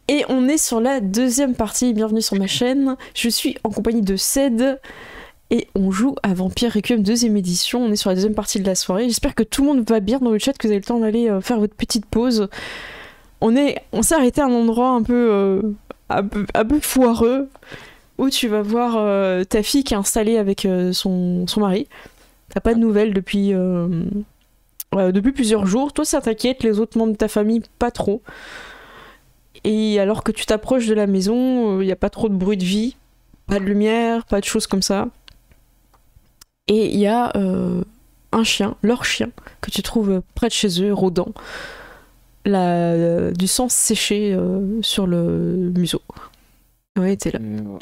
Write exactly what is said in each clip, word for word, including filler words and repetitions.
Et on est sur la deuxième partie, bienvenue sur ma chaîne. Je suis en compagnie de Ced et on joue à Vampire Requiem deuxième édition. On est sur la deuxième partie de la soirée. J'espère que tout le monde va bien dans le chat, que vous avez le temps d'aller euh, faire votre petite pause. On est, on s'est arrêté à un endroit un peu, euh, un peu, un peu foireux où tu vas voir euh, ta fille qui est installée avec euh, son, son mari. T'as pas de nouvelles depuis, euh, euh, depuis plusieurs jours. Toi, ça t'inquiète, les autres membres de ta famille, pas trop. Et alors que tu t'approches de la maison, il euh, n'y a pas trop de bruit de vie, pas de lumière, pas de choses comme ça. Et il y a euh, un chien, leur chien, que tu trouves près de chez eux, rôdant. La, euh, du sang séché euh, sur le museau. Ouais, t'es là. Mais, euh,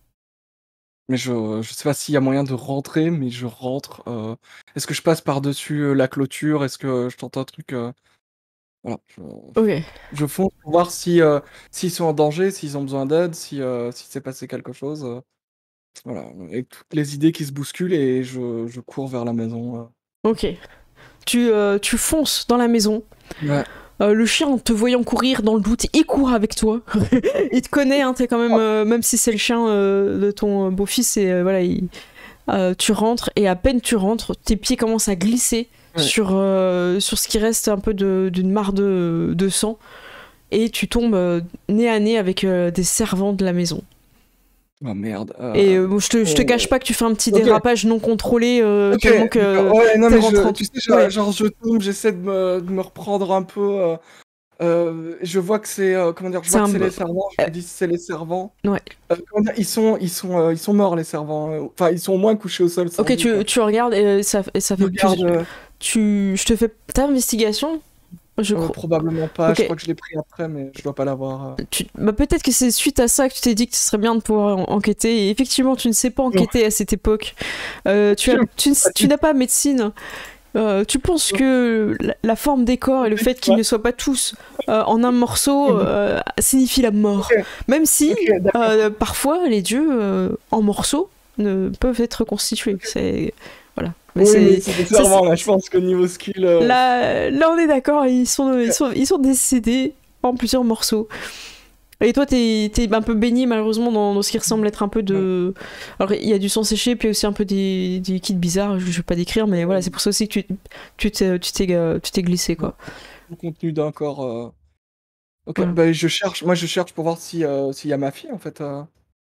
mais je, je sais pas s'il y a moyen de rentrer, mais je rentre. Euh... Est-ce que je passe par-dessus euh, la clôture? Est-ce que je tente un truc euh... Voilà. Je, Ok. je fonce pour voir si, euh, s'ils sont en danger, s'ils ont besoin d'aide, si, euh, s'il s'est passé quelque chose. Euh... Voilà. Avec toutes les idées qui se bousculent et je, je cours vers la maison. Euh... Ok. Tu, euh, tu fonces dans la maison. Ouais. Euh, le chien, en te voyant courir, dans le doute, il court avec toi. Il te connaît, hein, t'es quand même, euh, même si c'est le chien euh, de ton beau-fils, et euh, voilà, il, euh, tu rentres, et à peine tu rentres, tes pieds commencent à glisser Ouais. sur, euh, sur ce qui reste un peu d'une mare de, de sang, et tu tombes euh, nez à nez avec euh, des servants de la maison. Oh merde. Euh... Et euh, je, te, je te oh. cache pas que tu fais un petit Okay. dérapage non contrôlé, euh, Okay. tellement que ouais, non, t'es mais rentrant. je, tu sais, genre, Ouais. genre je tombe, j'essaie de me, de me reprendre un peu. Euh... Euh, je vois que c'est euh, comment dire, je vois que c'est les servants. Je me dis c'est les servants. Ouais. Euh, comment dire, ils sont, ils sont, euh, ils sont morts les servants. Enfin, ils sont au moins couchés au sol. Sans Ok, vie, tu, tu regardes et ça, et ça fait regarde, plus. euh... Tu, je te fais ta investigation. Je euh, crois. Probablement pas. Okay. Je crois que je l'ai pris après, mais je dois pas l'avoir. Euh... Tu... Bah, peut-être que c'est suite à ça que tu t'es dit que ce serait bien de pouvoir en enquêter. Et effectivement, tu ne sais pas enquêter oh. à cette époque. Euh, tu, as, tu, tu n'as pas médecine. Euh, tu penses que la, la forme des corps et le fait qu'ils ne soient pas tous euh, en un morceau euh, signifie la mort. Okay. Même si, okay, euh, parfois, les dieux euh, en morceaux ne peuvent être reconstitués. C'est... Voilà. Mais oui, c'est clairement, là, je pense que niveau skill... Euh... Là, là, on est d'accord, ils sont, ils, sont, ils sont décédés en plusieurs morceaux. Et toi, t'es es un peu baigné malheureusement dans, dans ce qui ressemble être un peu de... Alors, il y a du sang séché, puis aussi un peu des, des liquides bizarres, je, je vais pas décrire, mais voilà, c'est pour ça aussi que tu t'es tu t'es glissé, quoi. Le contenu d'un corps... Euh... Ok, voilà. Bah, je cherche, moi je cherche pour voir si, euh, s'il y a ma fille, en fait. Euh...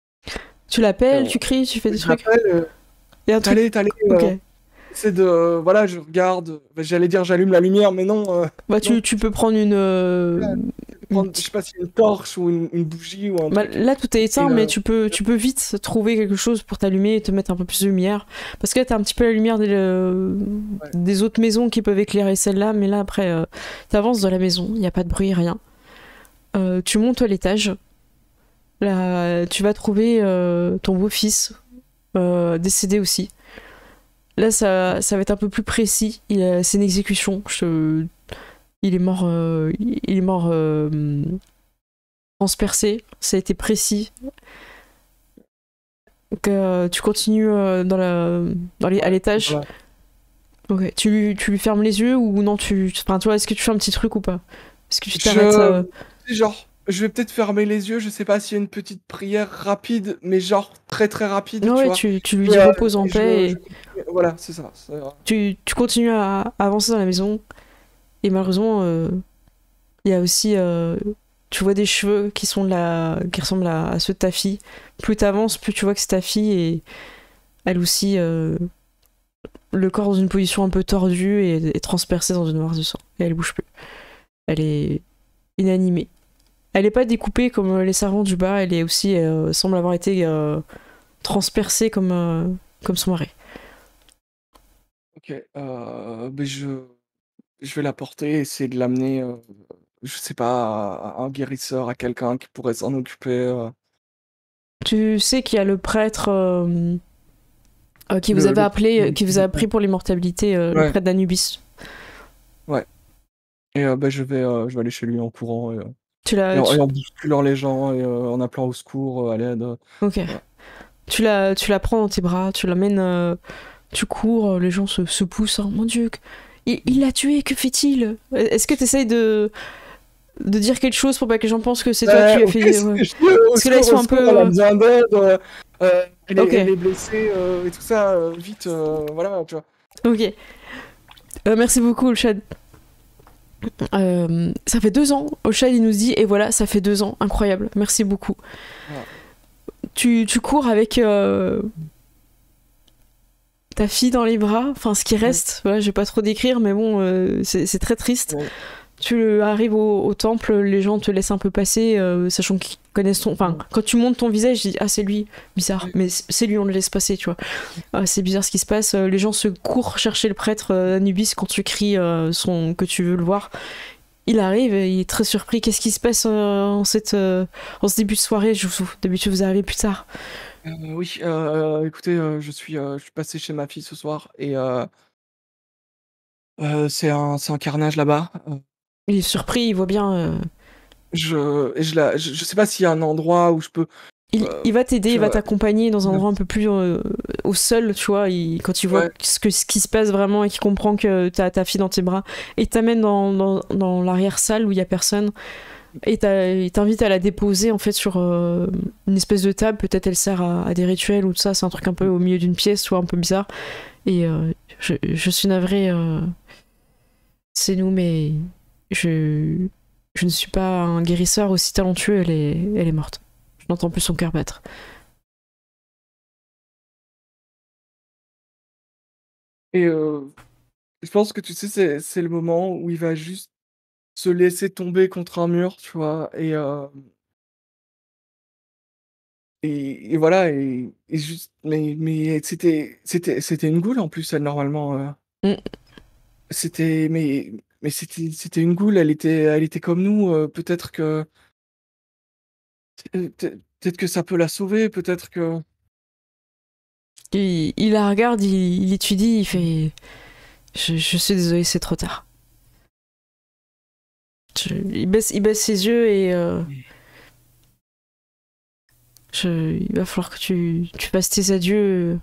Tu l'appelles, euh... tu cries, tu fais des je trucs euh... Il y a un truc... T'allais, ok. Euh... C'est de... Euh, voilà, je regarde... J'allais dire j'allume la lumière, mais non... Euh... Bah, tu, non. tu peux prendre une... Euh... Ouais. Prendre, je sais pas si une torche ou une, une bougie ou un bah, truc. Là tout est éteint, et mais euh... tu peux, tu peux vite trouver quelque chose pour t'allumer et te mettre un peu plus de lumière. Parce que là t'as un petit peu la lumière des, euh, ouais. des autres maisons qui peuvent éclairer celle-là, mais là après euh, t'avances dans la maison, il n'y a pas de bruit, rien. Euh, tu montes à l'étage, là tu vas trouver euh, ton beau-fils euh, décédé aussi. Là ça, ça va être un peu plus précis, c'est une exécution. Je... Il est mort, euh, il est mort euh, transpercé, ça a été précis. Donc, euh, tu continues euh, dans la, dans les, à l'étage. Ouais. Ok. Tu lui, tu lui fermes les yeux ou non tu, enfin, tu vois, est-ce que tu fais un petit truc ou pas? Est-ce que tu t'arrêtes je... euh... Genre, je vais peut-être fermer les yeux. Je sais pas s'il y a une petite prière rapide, mais genre très très rapide. Non, tu ouais, vois tu, tu lui dis euh, repose en paix. Je, et... je... Voilà, c'est ça. Tu, tu continues à, à avancer dans la maison. Et malheureusement, il euh, y a aussi, euh, tu vois des cheveux qui sont de la, qui ressemblent à, à ceux de ta fille. Plus t'avances, plus tu vois que c'est ta fille et elle aussi, euh, le corps dans une position un peu tordue et, et transpercé dans une mare de sang. Et elle bouge plus. Elle est inanimée. Elle est pas découpée comme les servants du bas. Elle est aussi, euh, semble avoir été euh, transpercée comme, euh, comme son mari. Ok, euh, mais je. Je vais la porter, essayer de l'amener, euh, je sais pas, à un guérisseur, à quelqu'un qui pourrait s'en occuper. Euh. Tu sais qu'il y a le prêtre euh, euh, qui le, vous avait le... appelé, qui vous a appris pour l'immortalité, euh, ouais. le prêtre d'Anubis. Ouais. Et euh, bah, je, vais, euh, je vais aller chez lui en courant, et, euh, tu l'as, et, tu... et en bousculant les gens, et euh, en appelant au secours, à l'aide. Ok. Ouais. Tu, la, tu la prends dans tes bras, tu l'amènes, euh, tu cours, les gens se, se poussent. Oh, mon Dieu, il l'a tué, que fait-il? Est-ce que tu essayes de, de dire quelque chose pour pas que les gens pensent que c'est toi Ouais, qui lui as ok, fait. c'est- Ouais. je- au Parce que là, ils secours, sont au un secours, peu. elle a euh, besoin d'aide, euh, euh, elle est, Ok, elle est blessée euh, et tout ça, euh, vite, euh, voilà, tu vois. ok. Euh, merci beaucoup, Olshad. Euh, ça fait deux ans. Olshad, il nous dit, et voilà, ça fait deux ans. Incroyable. Merci beaucoup. Voilà. Tu, tu cours avec euh, ta fille dans les bras. Enfin, ce qui Ouais, reste. Voilà, je vais pas trop décrire, mais bon, euh, c'est c'est très triste. ouais, Tu arrives au, au temple, les gens te laissent un peu passer, euh, sachant qu'ils connaissent ton. Enfin, ouais, quand tu montes ton visage, ils disent ah c'est lui, bizarre, ouais. mais c- c'est lui, on le laisse passer, tu vois. Ah, c'est bizarre ce qui se passe. Euh, Les gens se courent chercher le prêtre euh, Anubis quand tu cries euh, son que tu veux le voir. Il arrive, et il est très surpris. Qu'est-ce qui se passe euh, en cette euh, en ce début de soirée? Je vous... D'habitude vous arrivez plus tard. Euh, oui, euh, écoutez, euh, je suis, euh, je suis passé chez ma fille ce soir et euh, euh, c'est un, c'est un carnage là-bas. Euh, Il est surpris, il voit bien. euh, je, et je, la, je, je sais pas s'il y a un endroit où je peux, Il, euh, il va t'aider, tu il va vois, t'accompagner dans un ouais, endroit un peu plus euh, au sol, tu vois. Il- quand il voit ouais, ce, que, ce qui se passe vraiment et qu'il comprend que t'as ta fille dans tes bras, et il t'amène dans, dans, dans l'arrière-salle où il y a personne, et t'as- il t'invite à la déposer en fait sur euh, une espèce de table. Peut-être elle sert à, à des rituels ou tout ça. C'est un truc un peu au milieu d'une pièce, tu vois, un peu bizarre. Et euh, je, je suis navrée, euh, c'est nous, mais je, je ne suis pas un guérisseur aussi talentueux. Elle est, elle est morte. Je n'entends plus son cœur battre. et euh, je pense que tu sais, c'est, c'est le moment où il va juste se laisser tomber contre un mur, tu vois, et, euh, et, et voilà, et, et juste, mais, mais c'était, c'était, c'était une goule en plus, elle, normalement. euh, Mm. C'était, mais, mais c'était, c'était une goule, elle était, elle était comme nous, euh, peut-être que, euh, peut- peut-être que ça peut la sauver, peut-être que. Il, il la regarde, il, il étudie, il fait je, je suis désolé, c'est trop tard. Je- il, baisse, il baisse ses yeux et euh, je- il va falloir que tu, tu fasses tes adieux.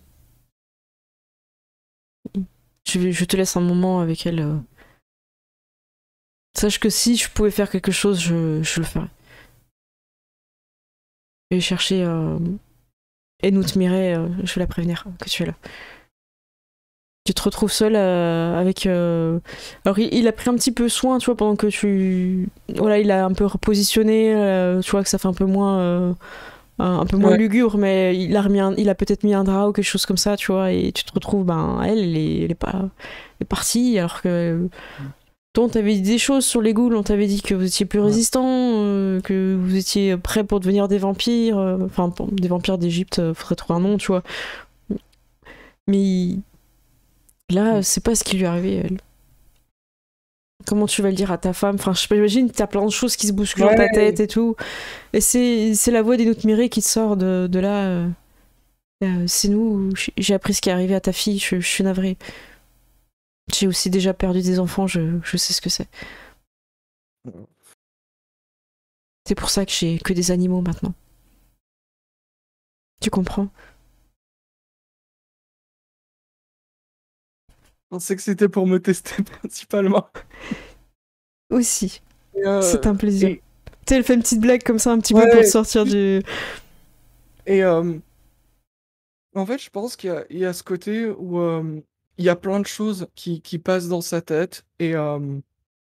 Je, vais- je te laisse un moment avec elle. euh. Sache que si je pouvais faire quelque chose, je, je le ferais. Je vais chercher euh, Enout Mireille, euh, je vais la prévenir que tu es là. Tu te retrouves seul euh, avec. euh, Alors, il, il a pris un petit peu soin, tu vois, pendant que tu. Voilà, il a un peu repositionné, euh, tu vois, que ça fait un peu moins. euh, un, un peu moins Ouais. lugubre, mais il a, remis un- il a peut-être mis un drap ou quelque chose comme ça, tu vois, et tu te retrouves, ben, elle, elle est, elle est pas. Elle est partie, alors que. Toi, on t'avait dit des choses sur les ghouls, on t'avait dit que vous étiez plus Ouais. résistant, euh, que vous étiez prêt pour devenir des vampires, euh, enfin, pour- des vampires d'Égypte, euh, faudrait trouver un nom, tu vois. Mais il- là, c'est pas ce qui lui est arrivé, elle. Comment tu vas le dire à ta femme? Enfin, je j'imagine que t'as plein de choses qui se bousculent dans ta tête Ouais. et tout. Et c'est c'est la voix d'Enout Mireille qui te sort de, de là. euh, euh, c'est nous, j'ai j'ai appris ce qui est arrivé à ta fille, je, je suis navrée. J'ai aussi déjà perdu des enfants, je, je sais ce que c'est. C'est pour ça que j'ai que des animaux maintenant. Tu comprends? Je pensais que c'était pour me tester principalement. Aussi. Et, C'est euh, un plaisir. et- Tu sais, elle fait une petite blague comme ça, un petit peu pour te ouais, sortir juste- du. et euh, en fait, je pense qu'il y a, il y a ce côté où euh, il y a plein de choses qui, qui passent dans sa tête, et euh, je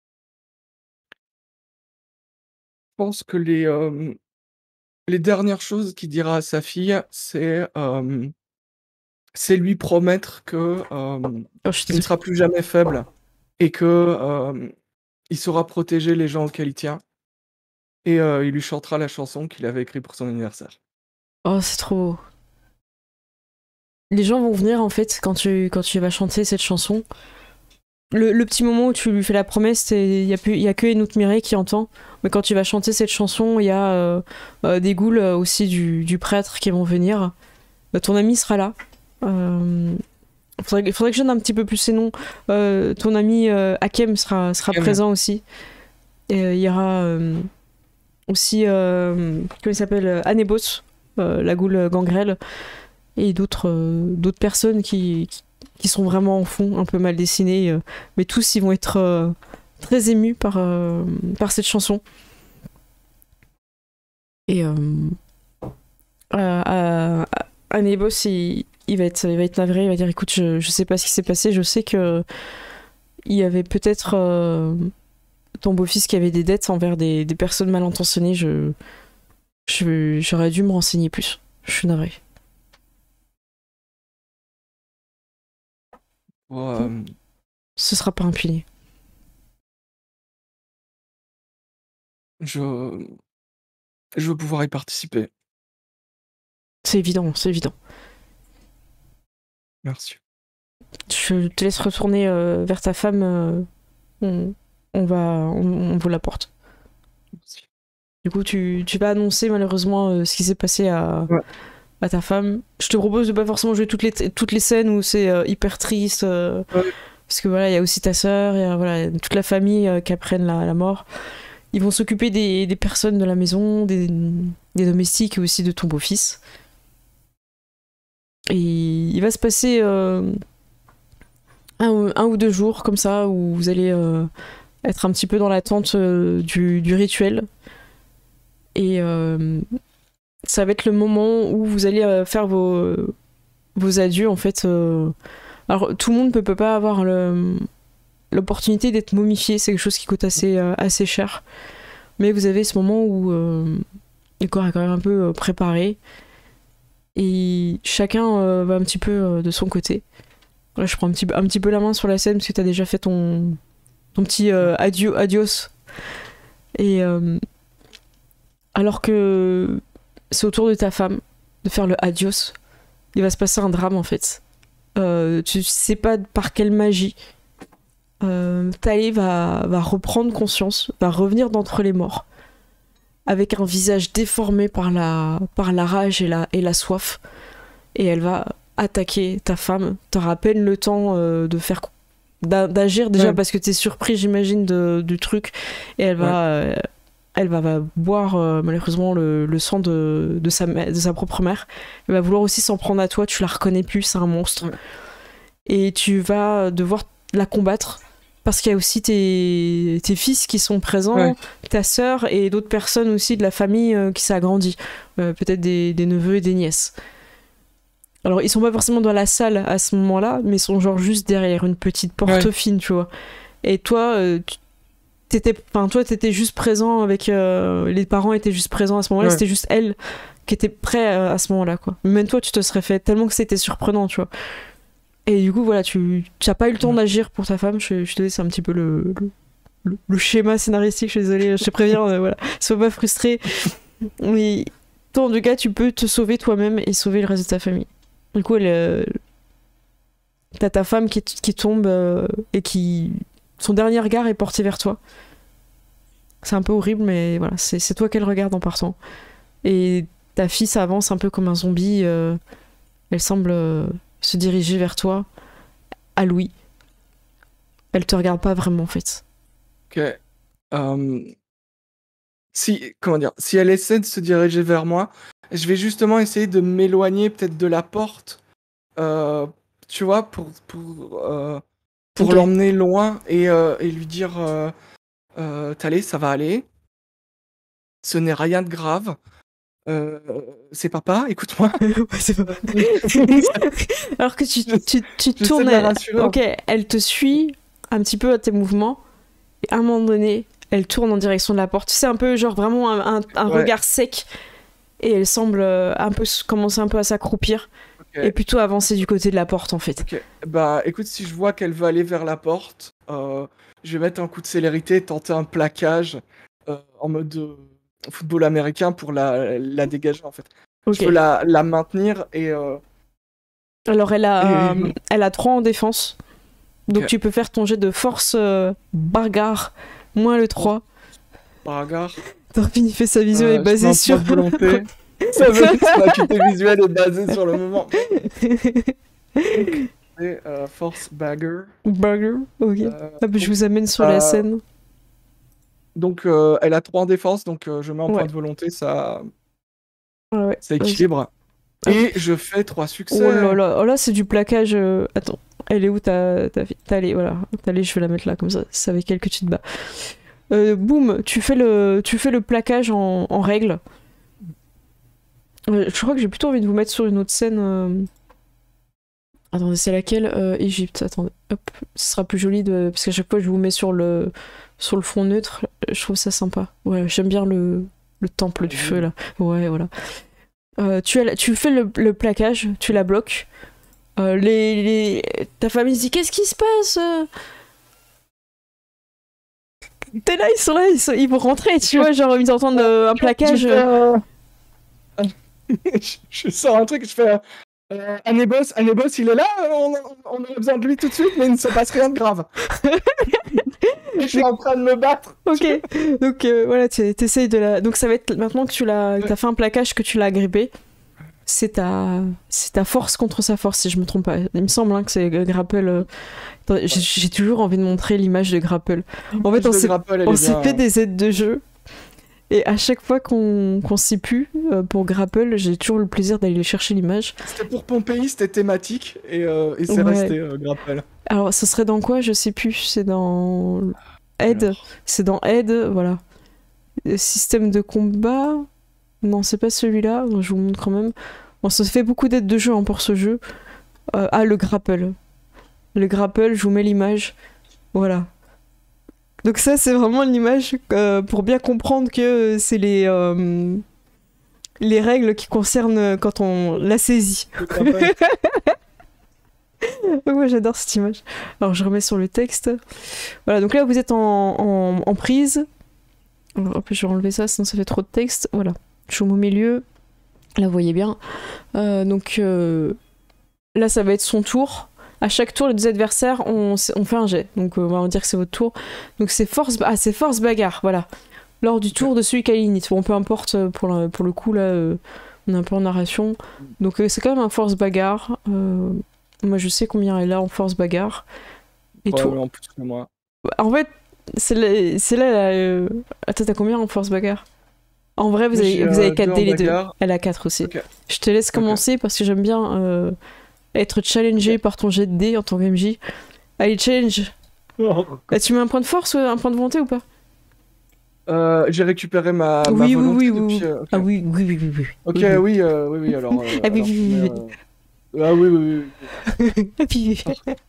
pense que les, euh, les dernières choses qu'il dira à sa fille, c'est euh, c'est lui promettre que euh, Oh, je suis il ne désolée. sera plus jamais faible et que euh, il saura protéger les gens auxquels il tient. Et euh, il lui chantera la chanson qu'il avait écrite pour son anniversaire. Oh, c'est trop beau. Les gens vont venir en fait quand tu, quand tu vas chanter cette chanson. Le, le petit moment où tu lui fais la promesse, il y a, plus- y a que Enout Mireille qui entend. Mais quand tu vas chanter cette chanson, il y a euh, euh, des ghouls euh, aussi du, du prêtre qui vont venir. Euh, ton ami sera là. Euh, faudrait, que- faudrait que je donne un petit peu plus ses noms. Euh, ton ami euh, Hakem sera, sera Hakem. présent aussi. Et euh, il y aura euh, aussi, euh, comment il s'appelle, Anébos, euh, la goule gangrel, et d'autres euh, d'autres personnes qui, qui, qui sont vraiment en fond, un peu mal dessinées. euh, mais tous, ils vont être euh, très ému par, euh, par cette chanson. Et euh, à, à, à Nebos, il, il, va être, il va être navré, il va dire écoute, je, je sais pas ce qui s'est passé, je sais que il y avait peut-être euh, ton beau-fils qui avait des dettes envers des, des personnes mal intentionnées, je, je, j'aurais dû me renseigner plus. Je suis navré. Euh, Ce sera pas impuni. je... je veux pouvoir y participer. C'est évident, c'est évident. Merci. Je te laisse retourner euh, vers ta femme. Euh, on, on va, on, on vous la porte. Merci. Du coup, tu, tu vas annoncer malheureusement euh, ce qui s'est passé à, ouais. à ta femme. Je te propose de pas forcément jouer toutes les, toutes les scènes où c'est euh, hyper triste. Euh, ouais. Parce que voilà, il y a aussi ta sœur, il y a voilà, toute la famille euh, qui apprennent la, la mort. Ils vont s'occuper des, des personnes de la maison, des, des domestiques et aussi de ton beau-fils. Et il va se passer euh, un, un ou deux jours comme ça où vous allez euh, être un petit peu dans l'attente euh, du, du rituel. Et euh, ça va être le moment où vous allez euh, faire vos, vos adieux en fait. Euh... Alors tout le monde ne peut pas avoir le, l'opportunité d'être momifié, c'est quelque chose qui coûte assez, euh, assez cher. Mais vous avez ce moment où euh, le corps est quand même un peu euh, préparé. Et chacun euh, va un petit peu euh, de son côté. Là, je prends un petit, un petit peu la main sur la scène parce que t'as déjà fait ton, ton petit euh, adieu, adios. Et euh, alors que c'est au tour de ta femme de faire le adios, il va se passer un drame en fait. Euh, tu sais pas par quelle magie. Euh, Thalie va, va reprendre conscience, va revenir d'entre les morts, avec un visage déformé par la, par la rage et la, et la soif. Et elle va attaquer ta femme. T'auras à peine le temps euh, de faire d'agir déjà ouais. parce que t'es surpris, j'imagine, de, du truc. Et elle va, ouais. euh, elle va, va boire euh, malheureusement le, le sang de, de, sa, de sa propre mère. Elle va vouloir aussi s'en prendre à toi. Tu la reconnais plus, c'est un monstre. Ouais. Et tu vas devoir la combattre. Parce qu'il y a aussi tes, tes fils qui sont présents, ouais. ta sœur et d'autres personnes aussi de la famille euh, qui s'agrandit. Euh, peut-être des, des neveux et des nièces. Alors, ils sont pas forcément dans la salle à ce moment-là, mais ils sont genre juste derrière une petite porte ouais. fine, tu vois. Et toi, euh, tu t'étais, enfin, toi, t'étais juste présent avec... Euh, les parents étaient juste présents à ce moment-là, ouais. c'était juste elle qui était prête à, à ce moment-là, quoi. Même toi, tu te serais fait tellement que c'était surprenant, tu vois. Et du coup, voilà, tu n'as pas eu le temps d'agir pour ta femme. Je, je te laisse un petit peu le, le, le schéma scénaristique. Je suis désolée, je te préviens, euh, voilà. Sois pas frustré. Mais toi, en tout cas, tu peux te sauver toi-même et sauver le reste de ta famille. Du coup, elle, euh, t'as ta femme qui, qui tombe euh, et qui... Son dernier regard est porté vers toi. C'est un peu horrible, mais voilà, c'est, c'est toi qu'elle regarde en partant. Et ta fille s'avance un peu comme un zombie. Euh, elle semble... Euh, se diriger vers toi, à Louis. Elle te regarde pas vraiment, en fait. Ok. Um, si, comment dire, si elle essaie de se diriger vers moi, je vais justement essayer de m'éloigner peut-être de la porte, euh, tu vois, pour, pour, euh, pour okay. l'emmener loin et, euh, et lui dire euh, euh, Thalie, ça va aller. Ce n'est rien de grave. Euh, c'est papa, écoute-moi. Ouais, c'est papa. Alors que tu, tu, tu tournes, elle... ok, elle te suit un petit peu à tes mouvements, et à un moment donné, elle tourne en direction de la porte. C'est un peu genre vraiment un, un, un ouais. regard sec, et elle semble un peu commencer un peu à s'accroupir, okay. et plutôt avancer du côté de la porte en fait. Ok, bah écoute, si je vois qu'elle veut aller vers la porte, euh, je vais mettre un coup de célérité, tenter un plaquage euh, en mode... Euh... football américain pour la, la dégager en fait. Okay. Je veux la, la maintenir et... Euh... Alors elle a, et... elle a trois en défense. Donc okay. tu peux faire ton jet de force euh, bagarre moins le trois. Bagarre. Torpine, il fait sa vision euh, est basée sur... volonté. Ça veut dire que l'acuité visuelle est basée sur le moment. Et euh, force bagger. Bagger, ok. Euh, ah, bah, je vous amène sur euh... la scène. Donc, euh, elle a trois en défense, donc euh, je mets en ouais. point de volonté, ça, ouais, ouais. ça équilibre. Ouais. Et je fais trois succès. Oh là là, oh là c'est du plaquage. Euh... Attends, Elle est où ta, ta fille? T'as allé, voilà. T'as allé, je vais la mettre là, comme ça, c'est avec elle que tu te bats. Euh, boum, tu fais le, tu fais le plaquage en, en règle. Euh, je crois que j'ai plutôt envie de vous mettre sur une autre scène. Euh... Attendez, c'est laquelle? euh, Égypte. Attendez, hop, ce sera plus joli de... parce qu'à chaque fois je vous mets sur le, sur le fond neutre. Je trouve ça sympa. Ouais, j'aime bien le, le temple du feu là. Ouais, voilà. Euh, tu, as, tu fais le, le plaquage, tu la bloques. Euh, les, les... Ta famille se dit qu'est-ce qui se passe? T'es là, ils sont là, ils, sont... ils vont rentrer, tu vois, genre ils entendent euh, un plaquage. Je, euh... je sors un truc, je fais euh, Anébos, Anébos, il est là, on, on a besoin de lui tout de suite, mais il ne se passe rien de grave. Je suis en train de me battre. Ok, donc euh, voilà, tu essayes de la. Donc ça va être maintenant que tu l'as, t'as fait un plaquage, que tu l'as agrippé. C'est ta, c'est ta force contre sa force, si je me trompe pas. Il me semble hein, que c'est Grapple. Euh... Attendez, j'ai toujours envie de montrer l'image de Grapple. En fait, on s'est on s'est fait des aides de jeu. Et à chaque fois qu'on qu'on s'y pue euh, pour Grapple, j'ai toujours le plaisir d'aller chercher l'image. C'était pour Pompéi, c'était thématique, et, euh, et c'est ouais. resté euh, Grapple. Alors, ce serait dans quoi? Je sais plus. C'est dans Aide. C'est dans Aide, voilà. Système de combat. Non, c'est pas celui-là. Je vous montre quand même. On se fait beaucoup d'aides de jeu hein, pour ce jeu. Euh, ah, le Grapple. Le Grapple, je vous mets l'image. Voilà. Donc ça, c'est vraiment l'image euh, pour bien comprendre que c'est les, euh, les règles qui concernent quand on la saisit. Moi, j'adore cette image. Alors, je remets sur le texte. Voilà, donc là, vous êtes en, en, en prise. Alors, hop, je vais enlever ça, sinon ça fait trop de texte. Voilà, je suis au milieu. Là, vous voyez bien. Euh, donc euh, là, ça va être son tour. À chaque tour, les deux adversaires, on, on fait un jet. Donc, euh, on va dire que c'est votre tour. Donc, c'est force, ah, c'est force bagarre, voilà. Lors du tour de celui qui a l'init. Bon, peu importe, pour, la, pour le coup, là, euh, on est un peu en narration. Donc, euh, c'est quand même un force bagarre. Euh, moi, je sais combien elle a en force bagarre. Et ouais, tout. Ouais, en plus que moi. En fait, c'est là, là, là euh... attends, t'as combien en force bagarre? En vrai, vous avez, vous avez quatre dés les deux. Elle a quatre aussi. Okay. Je te laisse commencer okay. parce que j'aime bien euh, être challengé okay. par ton jet de dés en tant que M J. Allez, challenge. Oh, bah, tu mets un point de force, un point de volonté ou pas? euh, J'ai récupéré ma, oui, ma volonté oui, oui, depuis, oui. Euh, okay. Ah oui, oui, oui, oui. oui. Ok, oui, oui, euh, oui, oui, alors... Euh, ah oui, alors, oui, oui, oui. Ah oui, oui, oui. Ah puis...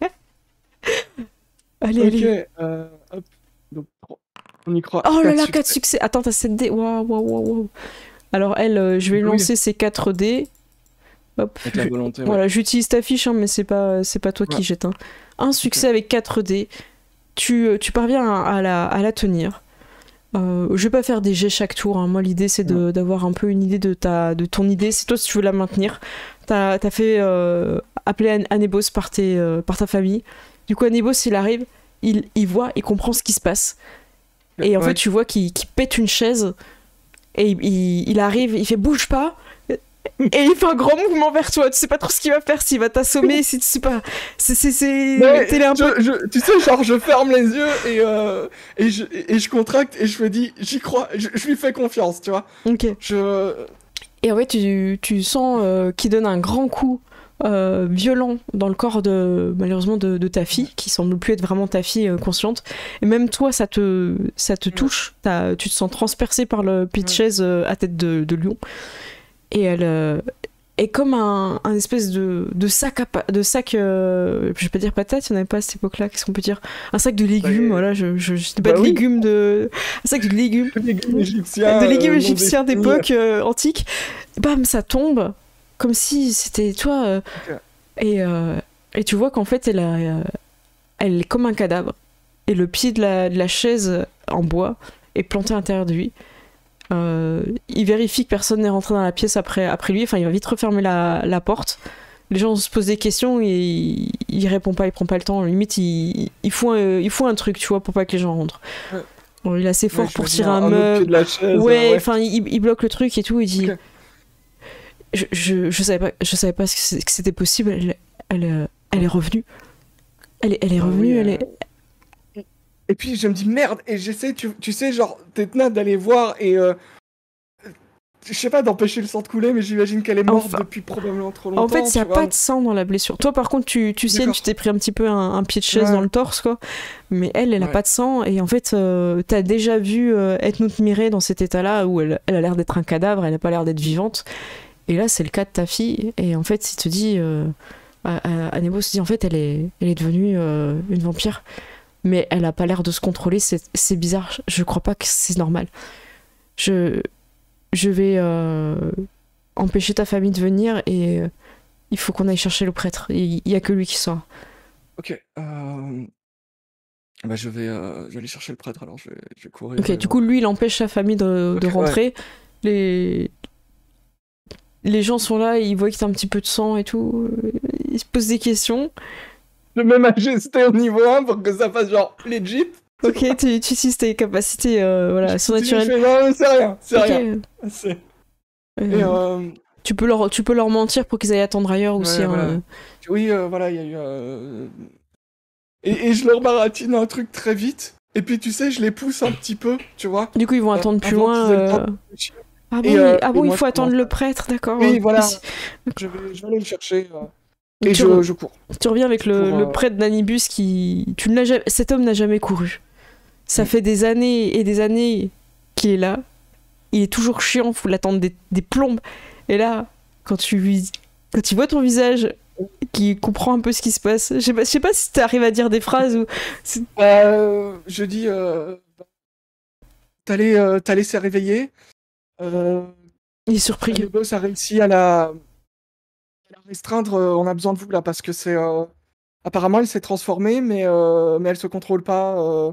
allez, okay, allez. Euh, hop. Donc, on y croit. Oh là là, quatre succès. Attends, t'as sept dés. Waouh, waouh, waouh. Alors, elle, euh, je vais oui. lancer ses quatre dés. Hop. Avec la volonté, voilà, ouais. j'utilise ta fiche, hein, mais c'est pas, c'est pas toi ouais. qui jette. Hein. Un succès okay. avec quatre dés. Tu, tu parviens à, à, la, à la tenir. Euh, je vais pas faire des jets chaque tour. Hein. Moi, l'idée, c'est d'avoir un peu une idée de, ta, de ton idée. C'est toi si tu veux la maintenir. T'as as fait euh, appeler Anébos par, tes, euh, par ta famille. Du coup, Anébos, il arrive, il, il voit, il comprend ce qui se passe. Et en ouais. fait, tu vois qu'il qu'il pète une chaise. Et il, il, il arrive, il fait bouge pas. Et il fait un grand mouvement vers toi. Tu sais pas trop ce qu'il va faire, s'il va t'assommer, si tu sais pas. C'est. T'es là un peu. Je, je, tu sais, genre, je ferme les yeux et, euh, et, je, et je contracte et je me dis, j'y crois, je, je lui fais confiance, tu vois. Ok. Je. Et en fait, tu, tu sens euh, qu'il donne un grand coup euh, violent dans le corps de, malheureusement, de, de ta fille, qui semble plus être vraiment ta fille euh, consciente. Et même toi, ça te, ça te touche. Tu te sens transpercé par le pied de chaise euh, à tête de, de lion. Et elle euh, est comme un, un espèce de, de sac, à, de sac euh, je vais pas dire patate, il n'y en avait pas à cette époque-là, qu'est-ce qu'on peut dire? Un sac de légumes, ouais. voilà, je, je, je bah pas de oui. légumes, de... un sac de légumes, de légumes égyptiens, de légumes euh, égyptiens d'époque euh, antique. Bam, ça tombe, comme si c'était toi. Euh, okay. et, euh, et tu vois qu'en fait, elle, a, euh, elle est comme un cadavre. Et le pied de la, de la chaise en bois est planté à l'intérieur de lui. Euh, il vérifie que personne n'est rentré dans la pièce après, après lui, enfin il va vite refermer la, la porte. Les gens se posent des questions et il, il répond pas, il prend pas le temps. Limite, il, il, faut un, il faut un truc, tu vois, pour pas que les gens rentrent. Ouais. Bon, il est assez fort ouais, pour tirer un, un meuble. Ouais, enfin ouais. il, il bloque le truc et tout. Il dit, okay. je, je, je savais pas, je savais pas que c'était possible. Elle, elle, elle est revenue. Elle, elle est revenue. Ah oui, elle est. Et puis je me dis merde, et j'essaie, tu, tu sais, genre, Tetna d'aller voir, et euh, je sais pas, d'empêcher le sang de couler, mais j'imagine qu'elle est morte Enfin, depuis probablement trop longtemps. En fait, il n'y a tu pas vois. de sang dans la blessure. Toi, par contre, tu, tu saignes, D'accord. tu t'es pris un petit peu un, un pied de chaise Ouais. dans le torse, quoi. Mais elle, elle a Ouais. pas de sang. Et en fait, euh, t'as déjà vu euh, Etnout Miré dans cet état-là où elle, elle a l'air d'être un cadavre, elle n'a pas l'air d'être vivante. Et là, c'est le cas de ta fille. Et en fait, il te dit. Euh, Anebo se dit, en fait, elle est, elle est devenue euh, une vampire. Mais elle a pas l'air de se contrôler. C'est, c'est bizarre. Je crois pas que c'est normal. Je, je vais euh, empêcher ta famille de venir et. Euh, il faut qu'on aille chercher le prêtre. Il y a que lui qui sort. Ok. Euh... Bah, je vais, euh, je vais aller chercher le prêtre, alors je vais, je vais courir. Ok, et, du euh, coup, lui, il empêche sa famille de, Ok, de ouais. rentrer. Les... Les gens sont là, ils voient qu'il y a un petit peu de sang et tout. Ils se posent des questions. Je mets ma majesté au niveau un pour que ça fasse genre legit. Ok, tu, tu utilises tes capacités euh, voilà, Je surnaturelles. fais, non, mais c'est rien, c'est Ok. rien. C'est- Euh, Et, euh, tu, peux leur, tu peux leur mentir pour qu'ils aillent attendre ailleurs Ouais, aussi. Hein. voilà. Oui, euh, voilà, il y a eu. euh, Et, et je leur baratine un truc très vite. Et puis tu sais, je les pousse un petit peu, tu vois. Du coup, ils vont euh, attendre plus avant loin. qu'ils aient le temps euh, de réfléchir. Ah bon, Et, il- euh, ah et bon il moi, faut je attendre commence. le prêtre, d'accord. Oui, voilà. Ici- Je vais, je vais aller le chercher. euh, Et Tu, je, je cours. tu reviens avec le, Pour, le euh, prêtre d'Anibus qui... Tu ne l'as jamais... Cet homme n'a jamais couru. Ça Mm. fait des années et des années qu'il est là. Il est toujours chiant, faut l'attendre des, des plombes. Et là, quand tu lui... Quand il voit ton visage, qu'il comprend un peu ce qui se passe, je sais pas, je sais pas si tu arrives à dire des phrases ou... c'est- Euh, je dis. Euh... T'allais euh, t'allais se réveiller. Euh... Il est surpris. Le boss a réussi à la, à la restreindre. euh, On a besoin de vous là parce que c'est. euh, Apparemment, elle s'est transformée, mais, euh, mais elle se contrôle pas. euh,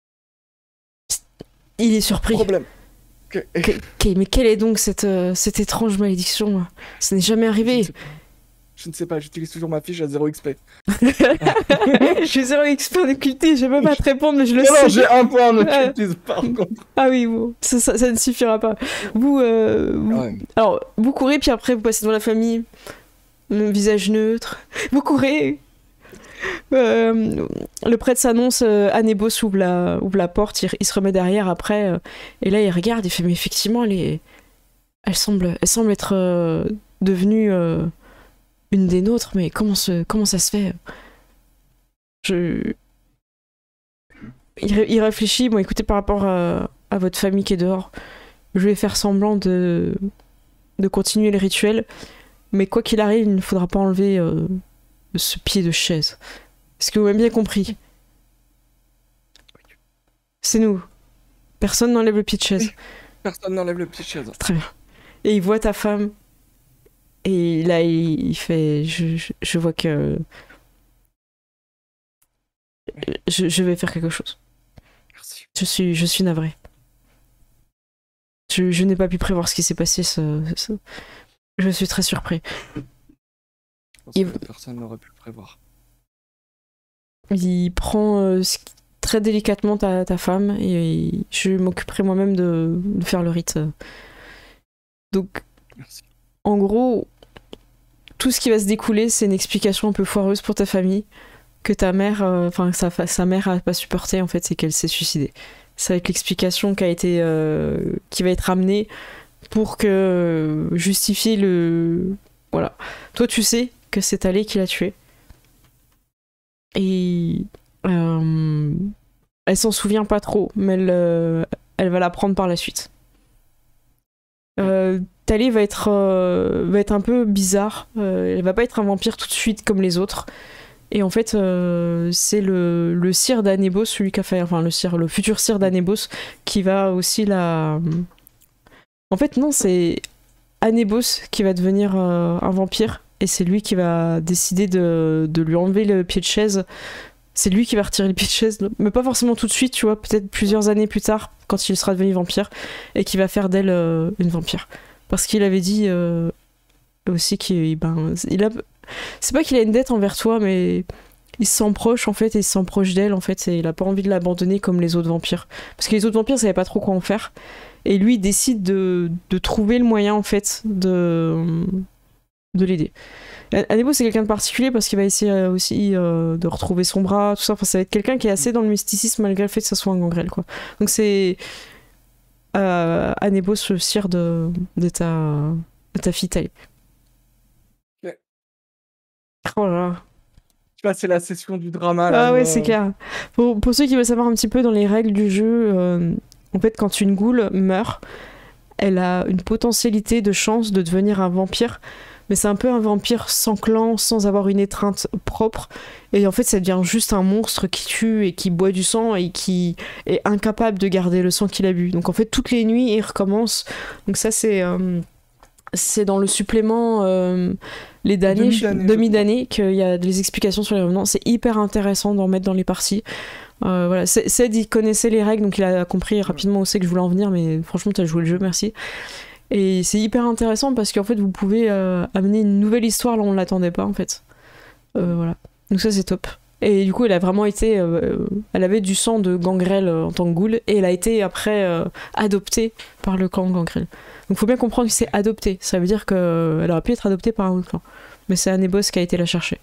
Il est surpris. Problème. Ok. Et- Que- que- mais quelle est donc cette, euh, cette étrange malédiction? Ça n'est jamais Je ne arrivé. sais pas. Je ne sais pas, j'utilise toujours ma fiche à zéro X P. Je suis zéro expert en occulté, je vais même pas te répondre, mais je le Non, non, sais. j'ai un point en Ouais. occultisme par contre. Ah oui, bon, ça, ça- ça ne suffira pas. Vous, euh, vous- Ouais. alors, vous courez, puis après vous passez devant la famille, le visage neutre. Vous courez. Euh, le prêtre s'annonce, euh, Anébos ouvre la, ouvre la porte, il, il se remet derrière après, euh, et là il regarde, il fait mais effectivement, elle, est- elle semble, elle semble être euh, devenue euh, une des nôtres, mais comment, se, comment ça se fait? Je... Il, ré- il réfléchit, bon écoutez, par rapport à, à votre famille qui est dehors, je vais faire semblant de, de continuer le rituel, mais quoi qu'il arrive, il ne faudra pas enlever euh, ce pied de chaise. Est-ce que vous m'avez bien compris? C'est nous. Personne n'enlève le pied de chaise. Personne n'enlève le petit chaise. Très bien. Et il voit ta femme, et là il, il fait... Je, je, je vois que... Je, je vais faire quelque chose. Merci. Je suis, je suis navré. Je, je n'ai pas pu prévoir ce qui s'est passé. Ce, ce- Je suis très surpris. Parce Il- que personne n'aurait pu le prévoir. Il prend euh, ce qui- très délicatement ta, ta femme et il- je m'occuperai moi-même de, de faire le rite. Donc, Merci. en gros, tout ce qui va se découler, c'est une explication un peu foireuse pour ta famille que ta mère, euh, enfin que sa, fa- sa mère a pas supporté en fait, c'est qu'elle s'est suicidée. Ça va être l'explication qui a été, euh, qui va être amenée pour que euh, justifier le, voilà. Toi, tu sais que c'est Alé qui l'a tué. Et euh, elle s'en souvient pas trop, mais elle, euh, elle va l'apprendre par la suite. Euh, Talé va être, euh, va être un peu bizarre. Euh, elle va pas être un vampire tout de suite comme les autres. Et en fait, euh, c'est le, le sire d'Anébos, celui qui a fait, enfin le sire, le futur sire d'Anébos, qui va aussi la. En fait, non, c'est Anébos qui va devenir euh, un vampire. Et c'est lui qui va décider de, de lui enlever le pied de chaise. C'est lui qui va retirer le pied de chaise, mais pas forcément tout de suite, tu vois, peut-être plusieurs années plus tard, quand il sera devenu vampire, et qui va faire d'elle euh, une vampire. Parce qu'il avait dit euh, aussi qu'il ben, il a... C'est pas qu'il a une dette envers toi, mais il se sent proche, en fait, et il se sent proche d'elle, en fait, et il a pas envie de l'abandonner comme les autres vampires. Parce que les autres vampires savaient pas trop quoi en faire. Et lui, il décide de, de trouver le moyen, en fait, de, de l'aider. Anébos, c'est quelqu'un de particulier parce qu'il va essayer aussi euh, de retrouver son bras, tout ça. Enfin, ça va être quelqu'un qui est assez dans le mysticisme malgré le fait que ça soit un gangrel, quoi. Donc c'est... euh, Anébos, le sire de, de, ta, de ta fille Thalie. Ok. Oh là là. Tu vois, c'est la session du drama là. Ah ouais, me- c'est clair. Pour, pour ceux qui veulent savoir un petit peu dans les règles du jeu, euh, en fait, quand une goule meurt, elle a une potentialité de chance de devenir un vampire. Mais c'est un peu un vampire sans clan, sans avoir une étreinte propre. Et en fait, ça devient juste un monstre qui tue et qui boit du sang et qui est incapable de garder le sang qu'il a bu. Donc en fait, toutes les nuits, il recommence. Donc ça, c'est euh, c'est dans le supplément euh, les damnés, Demi-damnés, je demi-damnés, qu'il y a des explications sur les revenants. C'est hyper intéressant d'en mettre dans les parties. Euh, voilà. C- Ced, il connaissait les règles, donc il a compris rapidement où c'est que je voulais en venir. Mais franchement, t'as joué le jeu, merci. Et c'est hyper intéressant parce qu'en fait, vous pouvez euh, amener une nouvelle histoire là où on l'attendait pas, en fait. Euh, voilà. Donc ça, c'est top. Et du coup, elle a vraiment été... euh, elle avait du sang de Gangrel euh, en tant que ghoul, et elle a été après euh, adoptée par le clan Gangrel. Donc faut bien comprendre que c'est adopté. Ça veut dire qu'elle aurait pu être adoptée par un autre clan. Mais c'est Anébos qui a été la chercher.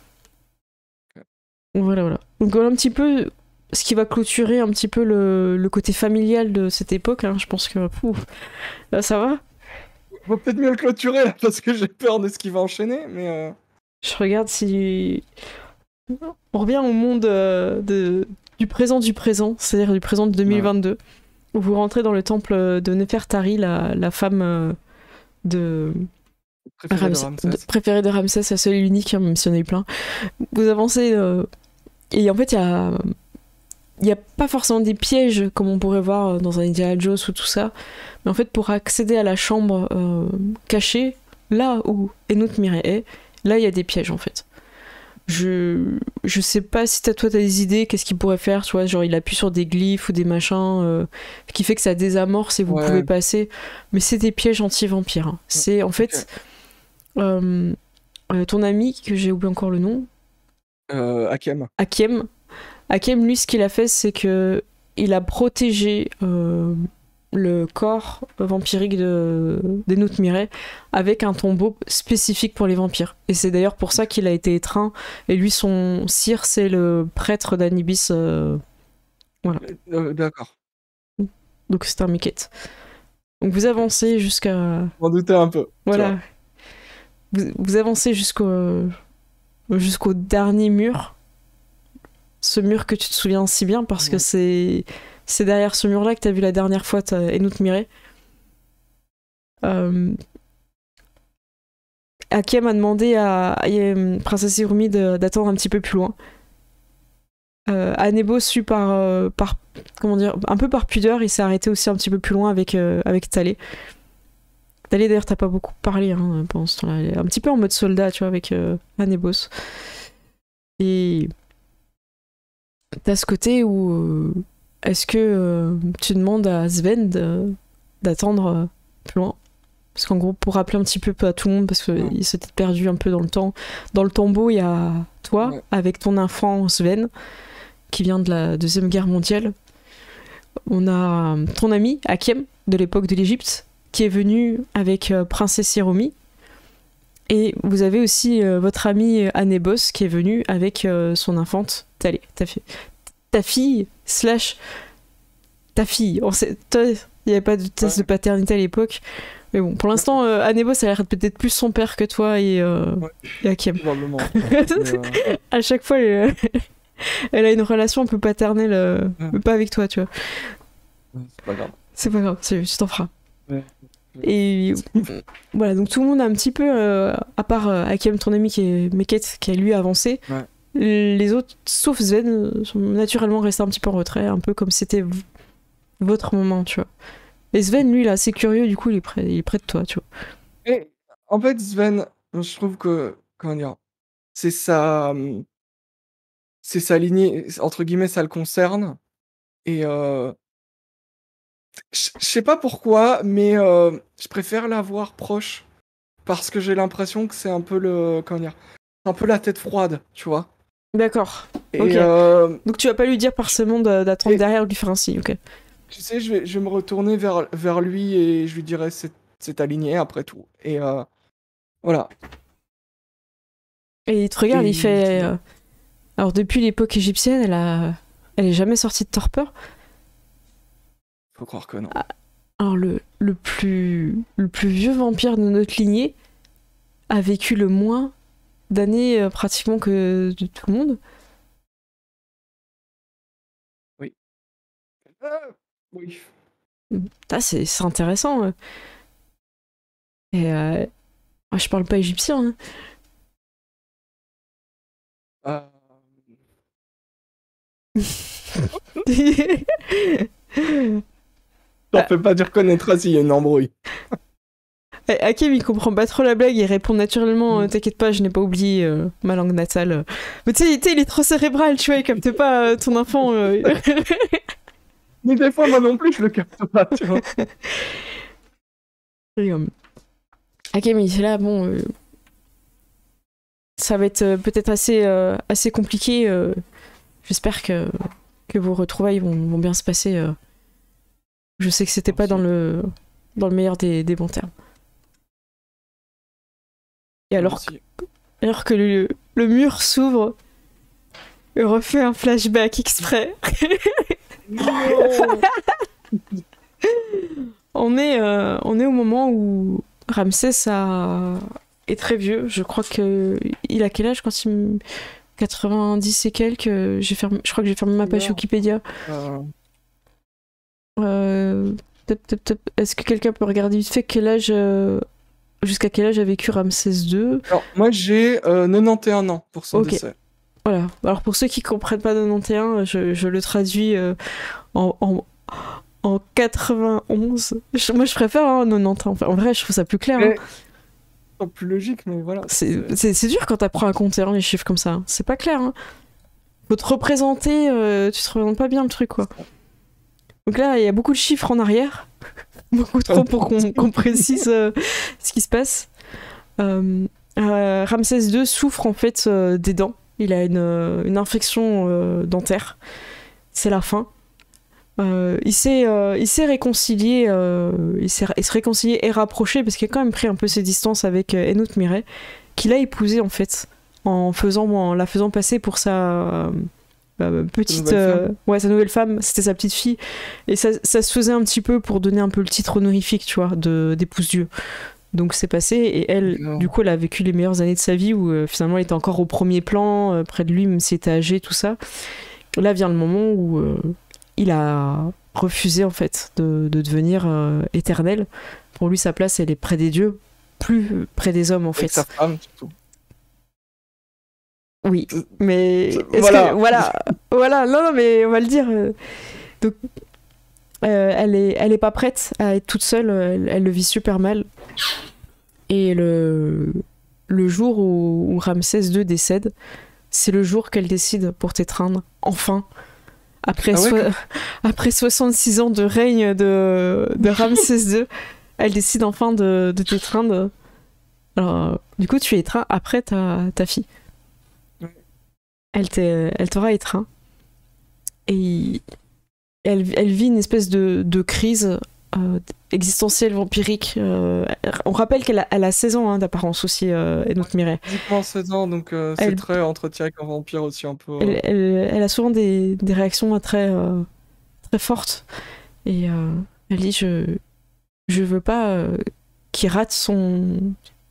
Donc voilà, voilà. Donc voilà un petit peu ce qui va clôturer un petit peu le, le côté familial de cette époque. Hein. Je pense que... Pouf, là, ça va. On va peut-être mieux le clôturer là parce que j'ai peur de ce qui va enchaîner, mais. euh, Je regarde si... On revient au monde euh, de... du présent du présent, c'est-à-dire du présent de deux mille vingt-deux, où vous rentrez dans le temple de Nefertari, la, la femme euh, de... préféré de Ramsès, Ramsès. de- préférée de Ramsès, la seule et l'unique, hein, même si on a eu plein. Vous avancez, euh, et en fait, il y a... Il n'y a pas forcément des pièges comme on pourrait voir dans un Indiana Jones ou tout ça, mais en fait, pour accéder à la chambre euh, cachée, là où Enoch Mirai est, là, il y a des pièges, en fait. Je, je sais pas si t'as, toi t'as des idées, qu'est-ce qu'il pourrait faire, tu vois, genre il appuie sur des glyphes ou des machins euh, qui fait que ça désamorce et vous Ouais. pouvez passer, mais c'est des pièges anti-vampires. Hein. C'est en fait euh, euh, ton ami, que j'ai oublié encore le nom, Euh, Hakem. Hakem. Hakem, lui, ce qu'il a fait, c'est que il a protégé euh, le corps vampirique de d'Enoch Mirai avec un tombeau spécifique pour les vampires. Et c'est d'ailleurs pour ça qu'il a été étreint. Et lui, son sire, c'est le prêtre d'Anibis. euh, Voilà. Euh, D'accord. Donc c'est un Miquette. Donc vous avancez jusqu'à... Je m'en doutais un peu. tu Voilà. vois. Vous, vous avancez jusqu'au jusqu'au dernier mur. Ce mur que tu te souviens si bien parce que Ouais. c'est c'est derrière ce mur-là que tu as vu la dernière fois Enoch Mirai. Euh... Hakem a demandé à, à euh, Princesse Irumi de- d'attendre un petit peu plus loin. Euh, Anebo, su par, euh, par comment dire, un peu par pudeur, il s'est arrêté aussi un petit peu plus loin avec euh, avec Thalé. Thalé d'ailleurs t'as pas beaucoup parlé hein, pendant ce temps-là, elle est un petit peu en mode soldat, tu vois, avec euh, Anebos. Et t'as ce côté où euh, est-ce que euh, tu demandes à Sven de- d'attendre euh, plus loin? Parce qu'en gros, pour rappeler un petit peu à tout le monde, parce qu'il Ouais. s'était perdu un peu dans le temps, dans le tombeau, il y a toi, Ouais. avec ton enfant Sven, qui vient de la Deuxième Guerre mondiale. On a euh, ton ami, Hakem, de l'époque de l'Égypte, qui est venu avec euh, Princesse Hiromi. Et vous avez aussi euh, votre ami euh, Anébos, qui est venu avec euh, son infante, Thalé, ta, fi- ta fille, slash ta fille. On sait- toi, il n'y avait pas de test Ouais. de paternité à l'époque. Mais bon, pour l'instant, euh, Anébos a l'air peut-être plus son père que toi et, euh, Ouais. et Hakem. Probablement. Mais, euh, À chaque fois, elle, elle a une relation un peu paternelle, euh, Ouais. mais pas avec toi, tu vois. C'est pas grave. C'est pas grave, c'est- tu t'en feras. Ouais. Et voilà, donc tout le monde a un petit peu, euh, à part euh, Hakem, ton ami qui est Meket, qui a lui avancé, Ouais. les autres, sauf Sven, euh, sont naturellement restés un petit peu en retrait, un peu comme c'était v- votre moment, tu vois. Et Sven, lui, il est assez curieux, du coup, il est près, il est près de toi, tu vois. Et en fait, Sven, je trouve que, comment dire, c'est sa, hum, c'est sa lignée, entre guillemets, ça le concerne. Et euh, je je sais pas pourquoi, mais euh, je préfère l'avoir proche parce que j'ai l'impression que c'est un peu le, comment dire, un peu la tête froide, tu vois. D'accord. Et Ok. euh, Donc tu vas pas lui dire par ce monde euh, d'attendre Et- derrière ou lui faire un signe, ok. tu sais, je vais, je vais me retourner vers, vers lui et je lui dirai c'est, c'est aligné après tout. Et euh, voilà. Et il te regarde, Et- il fait... euh, Alors depuis l'époque égyptienne, elle a... Elle est jamais sortie de torpeur. Faut croire que non. Alors, le, le, plus, le plus vieux vampire de notre lignée a vécu le moins d'années euh, pratiquement que de tout le monde. Oui. Ah, oui. Ah, c'est c'est intéressant. euh. Et euh, ah, je parle pas égyptien. Hein. Ah, t'en fais pas, tu reconnaîtras s'il y a une embrouille. Eh, Hakim, il comprend pas trop la blague, il répond naturellement, Mm. euh, t'inquiète pas, je n'ai pas oublié euh, ma langue natale. euh. Mais tu sais, tu sais, il est trop cérébral, tu vois, il capte pas euh, ton enfant. euh. Mais des fois, moi non plus, je le capte pas, tu vois. Et, euh, Hakim, il est là, bon, euh, ça va être euh, peut-être assez, euh, assez compliqué. euh. J'espère que, que vos retrouvailles vont, vont bien se passer. euh. Je sais que c'était pas dans le, dans le meilleur des, des bons termes. Et alors, Merci. alors que le, le mur s'ouvre, il refait un flashback exprès. Non. On est, euh, on est au moment où Ramsès a... est très vieux. Je crois que il a quel âge quand il me- quatre-vingt-dix et quelques. J'ai fermé... Je crois que j'ai fermé ma page Non. Wikipédia. Euh, Euh, tap, tap, tap. Est-ce que quelqu'un peut regarder vite fait quel âge, euh, jusqu'à quel âge a vécu Ramsès deux? Alors, moi, j'ai euh, quatre-vingt-onze ans pour son Ok. décès. Voilà. Alors pour ceux qui comprennent pas quatre-vingt-onze, je, je le traduis euh, en, en, en quatre-vingt-onze. Je- moi je préfère hein, quatre-vingt-onze. Enfin, en vrai, je trouve ça plus clair. hein. Mais, c'est plus logique, mais voilà. C'est c'est- c'est dur quand t'apprends à compter hein, les chiffres comme ça. C'est pas clair. Hein. Faut te représenter, euh, tu te représentes pas bien le truc quoi. Donc là, il y a beaucoup de chiffres en arrière. Beaucoup trop pour qu'on qu'on précise euh, ce qui se passe. Euh, euh, Ramsès deux souffre en fait euh, des dents. Il a une, euh, une infection euh, dentaire. C'est la fin. Euh, il s'est euh, il s'est réconcilié, euh, il s'est il se réconcilié et rapproché parce qu'il a quand même pris un peu ses distances avec euh, Enoch Miret, qu'il a épousé en fait, en faisant en la faisant passer pour sa euh, euh, petite nouvelle euh, femme. ouais sa nouvelle femme, c'était sa petite fille et ça, ça se faisait un petit peu pour donner un peu le titre honorifique, tu vois, de d'épouse Dieu. Donc c'est passé et elle, D'accord. du coup, elle a vécu les meilleures années de sa vie où euh, finalement elle était encore au premier plan, euh, près de lui, même s'il était âgé, tout ça. Là vient le moment où euh, il a refusé en fait de, de devenir euh, éternel. Pour lui, sa place, elle est près des dieux, plus euh, près des hommes en Avec fait. sa femme, surtout. Oui, mais C'est- est-ce voilà. que voilà, voilà, non, non, mais on va le dire. euh, Donc, euh, elle est, elle est pas prête à être toute seule. euh, Elle, elle le vit super mal. Et le le jour où, où Ramsès deux décède, c'est le jour qu'elle décide pour t'étreindre, enfin. Après, Ah ouais, soi- après soixante-six ans de règne de, de Ramsès deux, elle décide enfin de, de t'étreindre. Alors, euh, du coup, tu es étreint après ta, ta fille. Ouais. Elle t'est- elle t'aura étreint. Et elle, elle vit une espèce de, de crise euh, existentielle vampirique. euh, on rappelle qu'elle a, elle a seize ans hein, d'apparence aussi, euh, Enoch Miret. Physiquement seize ans, donc euh, c'est Elle- très entretien avec un vampire aussi un peu. euh, Elle, elle- elle a souvent des, des réactions très, euh, très fortes. Et euh, elle dit je, je veux pas euh, qu'il rate son,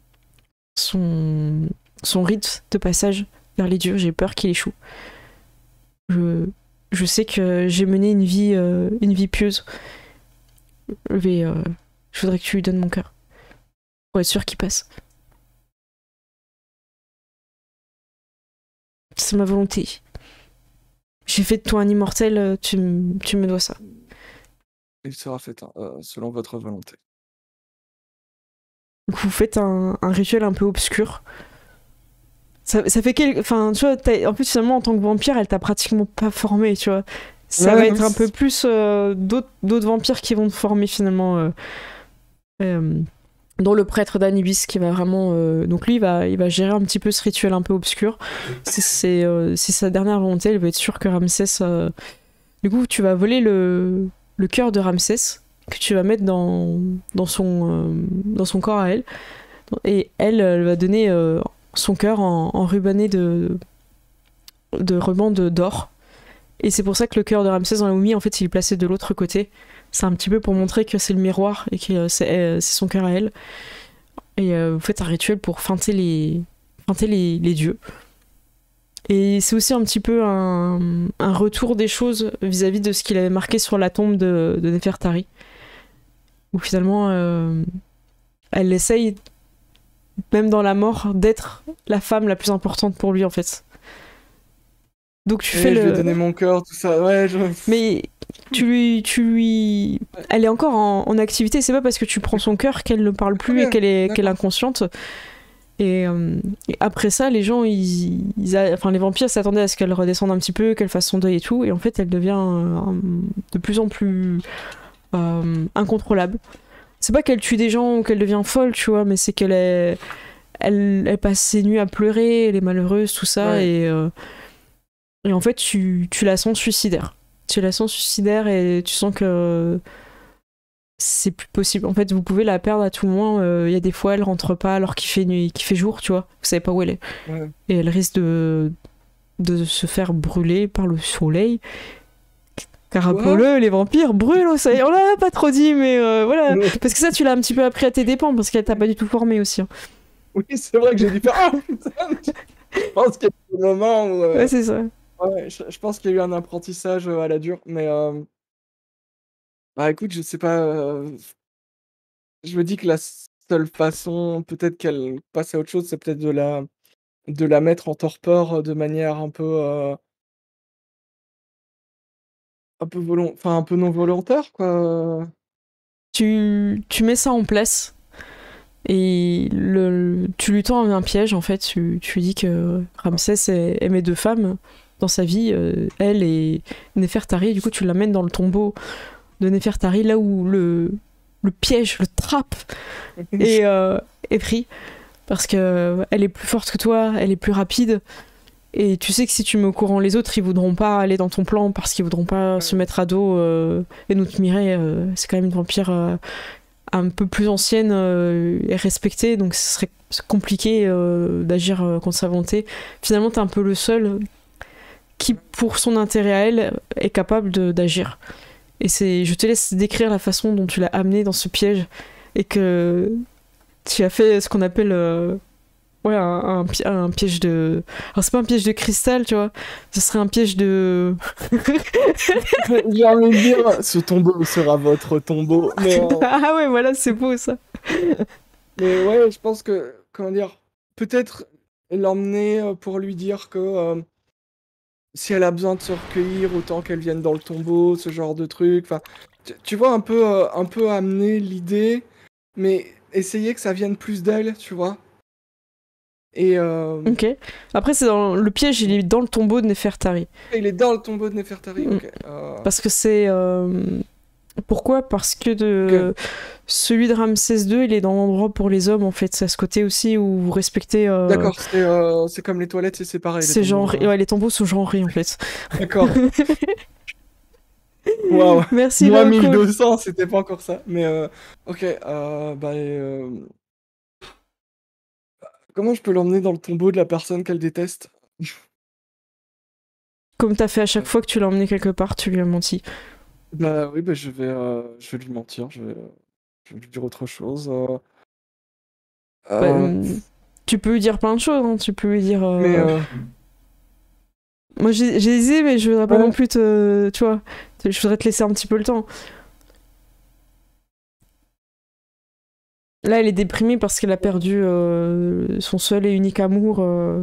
son, son rite de passage vers les dieux. J'ai peur qu'il échoue. Je, je sais que j'ai mené une vie, euh, une vie pieuse. Mais euh, je voudrais que tu lui donnes mon cœur. Pour être sûr qu'il passe. C'est ma volonté. J'ai fait de toi un immortel, euh, tu, m- tu me dois ça. Il sera fait hein, euh, selon votre volonté. Donc vous faites un, un rituel un peu obscur. Ça, ça fait quel... Enfin, tu vois, t'as- en plus, finalement, en tant que vampire, elle t'a pratiquement pas formé, tu vois. Ça Ouais, va non, être un c'est- peu plus euh, d'autres d'autres vampires qui vont te former, finalement. euh, euh, dont le prêtre d'Anubis, qui va vraiment... euh, donc lui, il va, il va gérer un petit peu ce rituel un peu obscur. C'est c'est, euh, c'est sa dernière volonté, il va être sûr que Ramsès... euh, Du coup, tu vas voler le, le cœur de Ramsès, que tu vas mettre dans, dans, son, euh, dans son corps à elle. Et elle, elle va donner euh, son cœur en, en rubané de, de rubans de- d'or. Et c'est pour ça que le cœur de Ramsès dans la momie, en fait, il est placé de l'autre côté. c'est un petit peu pour montrer que c'est le miroir et que euh, c'est euh, c'est son cœur à elle. Et euh, vous faites un rituel pour feinter les, feinter les, les dieux. Et c'est aussi un petit peu un, un retour des choses vis-à-vis de ce qu'il avait marqué sur la tombe de, de Nefertari. Où finalement, euh, elle essaye, même dans la mort, d'être la femme la plus importante pour lui, en fait. Donc tu Et fais je lui ai le... donné mon cœur, tout ça. Ouais, je... Mais tu lui, tu lui... Elle est encore en, en activité, c'est pas parce que tu prends son cœur qu'elle ne parle Très plus et bien, qu'elle est, qu'elle est d'accord. inconsciente. Et, euh, et après ça, les gens, ils, ils a- enfin les vampires s'attendaient à ce qu'elle redescende un petit peu, qu'elle fasse son deuil et tout, et en fait, elle devient euh, de plus en plus euh, incontrôlable. C'est pas qu'elle tue des gens ou qu'elle devient folle, tu vois, mais c'est qu'elle est, elle, elle passe ses nuits à pleurer, elle est malheureuse, tout ça, Ouais. et, euh, et en fait, tu, tu la sens suicidaire. Tu la sens suicidaire et tu sens que c'est plus possible. En fait, vous pouvez la perdre à tout moment. Il y a des fois, elle rentre pas alors qu'il fait nuit, qu'il fait jour, tu vois. Vous savez pas où elle est. Ouais. Et elle risque de, de se faire brûler par le soleil. Car Quoi? rappelons-le, les vampires brûlent au soleil. On l'a pas trop dit, mais euh, voilà. Ouais. Parce que ça, tu l'as un petit peu appris à tes dépens, parce qu'elle t'a pas du tout formé aussi. hein. Oui, c'est vrai que j'ai dû faire. Ah putain! Je pense qu'il y a des moments où. euh, Ouais, c'est ça. Ouais, je, je pense qu'il y a eu un apprentissage euh, à la dure, mais. euh, Bah écoute, je sais pas. euh, Je me dis que la seule façon, peut-être qu'elle passe à autre chose, c'est peut-être de la, de la mettre en torpeur euh, de manière un peu, euh, un peu volon... enfin, un peu non volontaire, quoi. Tu, tu mets ça en place. Et le, tu lui tends un piège, en fait. Tu, tu lui dis que Ramsès aimait deux femmes dans sa vie, euh, elle et Néfertari. Du coup, tu l'amènes dans le tombeau de Néfertari, là où le, le piège, le trap est, euh, est pris. Parce que elle est plus forte que toi, elle est plus rapide. Et tu sais que si tu mets au courant les autres, ils voudront pas aller dans ton plan parce qu'ils voudront pas se mettre à dos euh, et nous te mirer. Euh, c'est quand même une vampire euh, un peu plus ancienne euh, et respectée, donc ce serait compliqué euh, d'agir euh, contre sa volonté. Finalement, t'es un peu le seul qui, pour son intérêt à elle, est capable de- d'agir. Et c'est, je te laisse décrire la façon dont tu l'as amené dans ce piège et que tu as fait ce qu'on appelle euh, ouais, un, un pi- un piège de. Alors, c'est pas un piège de cristal, tu vois, ce serait un piège de. J'ai envie de dire, ce tombeau sera votre tombeau. Mais, euh, Ah ouais, voilà, c'est beau ça. mais ouais, je pense que, comment dire, peut-être l'emmener euh, pour lui dire que euh, si elle a besoin de se recueillir, autant qu'elle vienne dans le tombeau, ce genre de truc. Enfin, tu, tu vois, un peu, euh, un peu amener l'idée, mais essayer que ça vienne plus d'elle, tu vois. Et euh, Ok. Après, c'est dans le piège, il est dans le tombeau de Nefertari. il est dans le tombeau de Nefertari, Mm. ok. euh, Parce que c'est. euh, Pourquoi? Parce que de... ok. celui de Ramsès deux, il est dans l'endroit pour les hommes, en fait. C'est à ce côté aussi où vous respectez. euh, D'accord, c'est euh, c'est comme les toilettes, c'est séparé, les C'est tombeaux. genré. euh. Ouais, les tombeaux sont genrés, en fait. D'accord. Waouh. Merci, Moi, Loco. mille deux cents, c'était pas encore ça. Mais euh, ok, euh, bah, euh, comment je peux l'emmener dans le tombeau de la personne qu'elle déteste? Comme t'as fait à chaque fois que tu l'as emmené quelque part, tu lui as menti. Bah oui, bah, je vais, euh, je vais lui mentir, je vais, euh, je vais lui dire autre chose. euh, Bah, euh, hum, tu peux lui dire plein de choses, hein. Tu peux lui dire. mais euh, euh, Moi, j'ai j'ai hésité, mais je voudrais pas non ouais, plus te. Tu vois, je voudrais te laisser un petit peu le temps. Là, elle est déprimée parce qu'elle a perdu euh, son seul et unique amour. euh.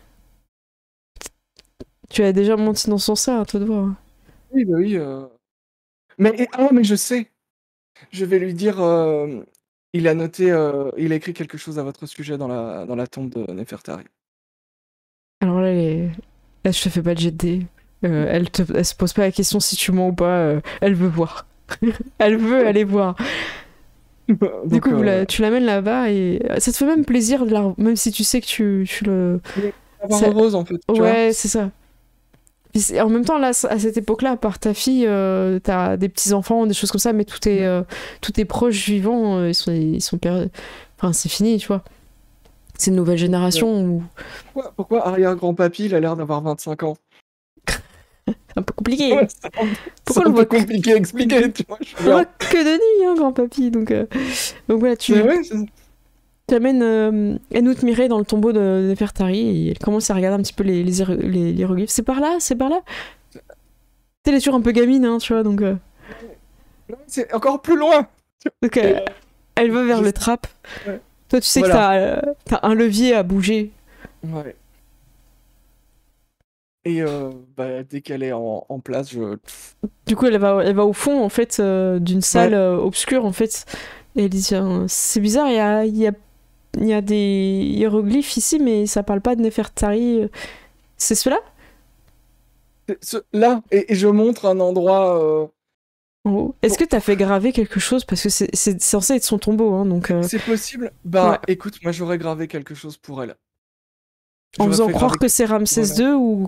Tu as déjà menti dans son sens, à toi de voir. oui, bah oui. euh. Mais ah, mais je sais. Je vais lui dire. euh, il a noté, euh, il a écrit quelque chose à votre sujet dans la dans la tombe de Nefertari. Alors là, elle est- là, je te fais pas de jet de dés. Euh, elle, te... elle se pose pas la question si tu mens ou pas. euh, Elle veut voir. Elle veut aller voir. Du Donc, coup, vous euh, la- tu l'amènes là-bas et ça te fait même plaisir, de la... même si tu sais que tu, tu le. mais avoir Ça- heureuse en fait, tu vois. Ouais, c'est ça. Puis c'est- en même temps, là, à cette époque-là, à part ta fille, euh, t'as des petits-enfants, des choses comme ça, mais tous tes, euh, tous tes proches vivants, euh, ils sont, ils sont per- enfin, c'est fini, tu vois. C'est une nouvelle génération où... Pourquoi, pourquoi arrière-grand-papy, il a l'air d'avoir vingt-cinq ans? un peu compliqué. Ouais, c'est un, Pourquoi c'est on un le voit peu que, compliqué à expliquer, tu vois. Je on le voit regarde. que de nuit, hein, grand papy. Donc, euh, donc voilà, C'est tu vrai, c'est- tu amènes euh, Enout Mireille dans le tombeau de Nefertari et elle commence à regarder un petit peu les, les, hiéro- les- les hiéroglyphes. C'est par là, c'est par là. Elle est toujours un peu gamine, hein, tu vois, donc, euh, non, c'est encore plus loin. donc Et, euh, euh, elle va vers je le sais- trap. ouais. Toi, tu sais que Voilà. t'as euh, t'as un levier à bouger. Ouais. Et euh, bah, dès qu'elle est en, en place, je. Du coup, elle va, elle va au fond, en fait, euh, d'une salle Ouais. euh, obscure, en fait. Et elle dit, tiens, c'est bizarre, il y a, il y, a, il y a des hiéroglyphes ici, mais ça parle pas de Nefertari. C'est cela C'est ce- Là, et, et je montre un endroit. euh, en haut. Est-ce pour- que t'as fait graver quelque chose? Parce que c'est c'est censé être son tombeau, hein, donc... euh, C'est possible. ouais. Bah, écoute, moi j'aurais gravé quelque chose pour elle. En J'aurais faisant fait croire graver que quelque c'est chose pour Ramsès elle. deux ou...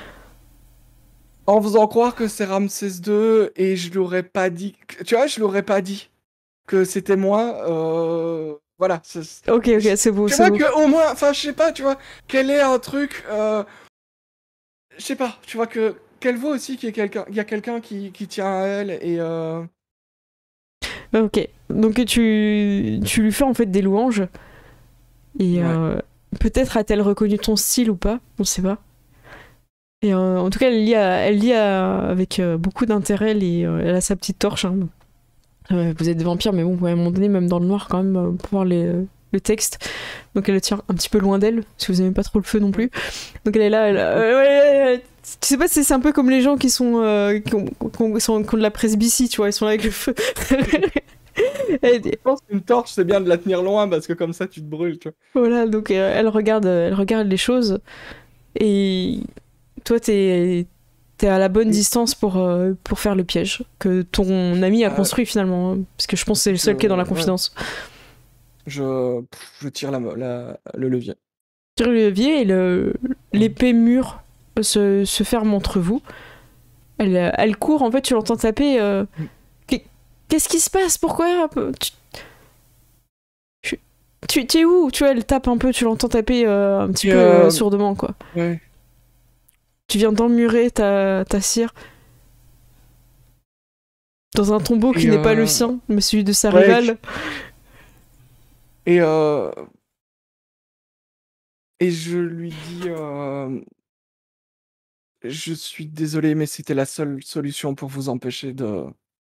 En faisant croire que c'est Ramsès deux et je l'aurais pas dit. Tu vois, je l'aurais pas dit que c'était moi. euh, Voilà. c'est- Ok, je- ok, c'est beau, Tu c'est vois beau. que au moins, enfin, je sais pas, tu vois, quel est un truc. euh, Je sais pas, tu vois que qu'elle voit aussi qu'il y a quelqu'un, il y a quelqu'un qui, qui tient à elle et. euh, Ok, donc tu, tu lui fais en fait des louanges. Et Ouais. euh, peut-être a-t-elle reconnu ton style ou pas, on sait pas. Et euh, en tout cas, elle lit, à- elle lit à- avec euh, beaucoup d'intérêt. Les, euh, elle a sa petite torche. Hein. Euh, vous êtes des vampires, mais bon, ouais, à un moment donné, même dans le noir, quand même, euh, pour voir les, euh, le texte. Donc elle le tient un petit peu loin d'elle, parce que vous n'aimez pas trop le feu non plus. Donc elle est là, elle, euh, ouais, ouais, ouais. Tu sais pas, c'est c'est un peu comme les gens qui sont, euh, qui, ont, qui ont- sont- qui ont de la presbytie, tu vois, ils sont là avec le feu. Elle dit- Je pense qu'une torche, c'est bien de la tenir loin parce que comme ça, tu te brûles, tu vois. voilà, donc euh, elle regarde, elle regarde les choses. Et toi, t'es t'es à la bonne Et, distance pour, euh, pour faire le piège que ton ami a euh, construit finalement. Hein, parce que je pense que c'est le je, seul qui est dans la ouais, confidence. je, pff, je tire la, la- le levier. Tire le levier et le, Mm. l'épée mûre se, se ferme entre vous. Elle, euh, elle court, en fait, tu l'entends taper. euh, Qu'est- Qu'est-ce qui se passe? Pourquoi? Tu, tu, tu- tu es où? Tu vois, elle tape un peu, tu l'entends taper euh, un petit Et, peu euh, euh, sourdement, quoi. ouais. Tu viens d'emmurer ta, ta cire dans un tombeau qui Et, n'est pas le euh, sien, mais celui de sa ouais. rivale. Et, euh, et je lui dis, euh, je suis désolé, mais c'était la seule solution pour vous empêcher de,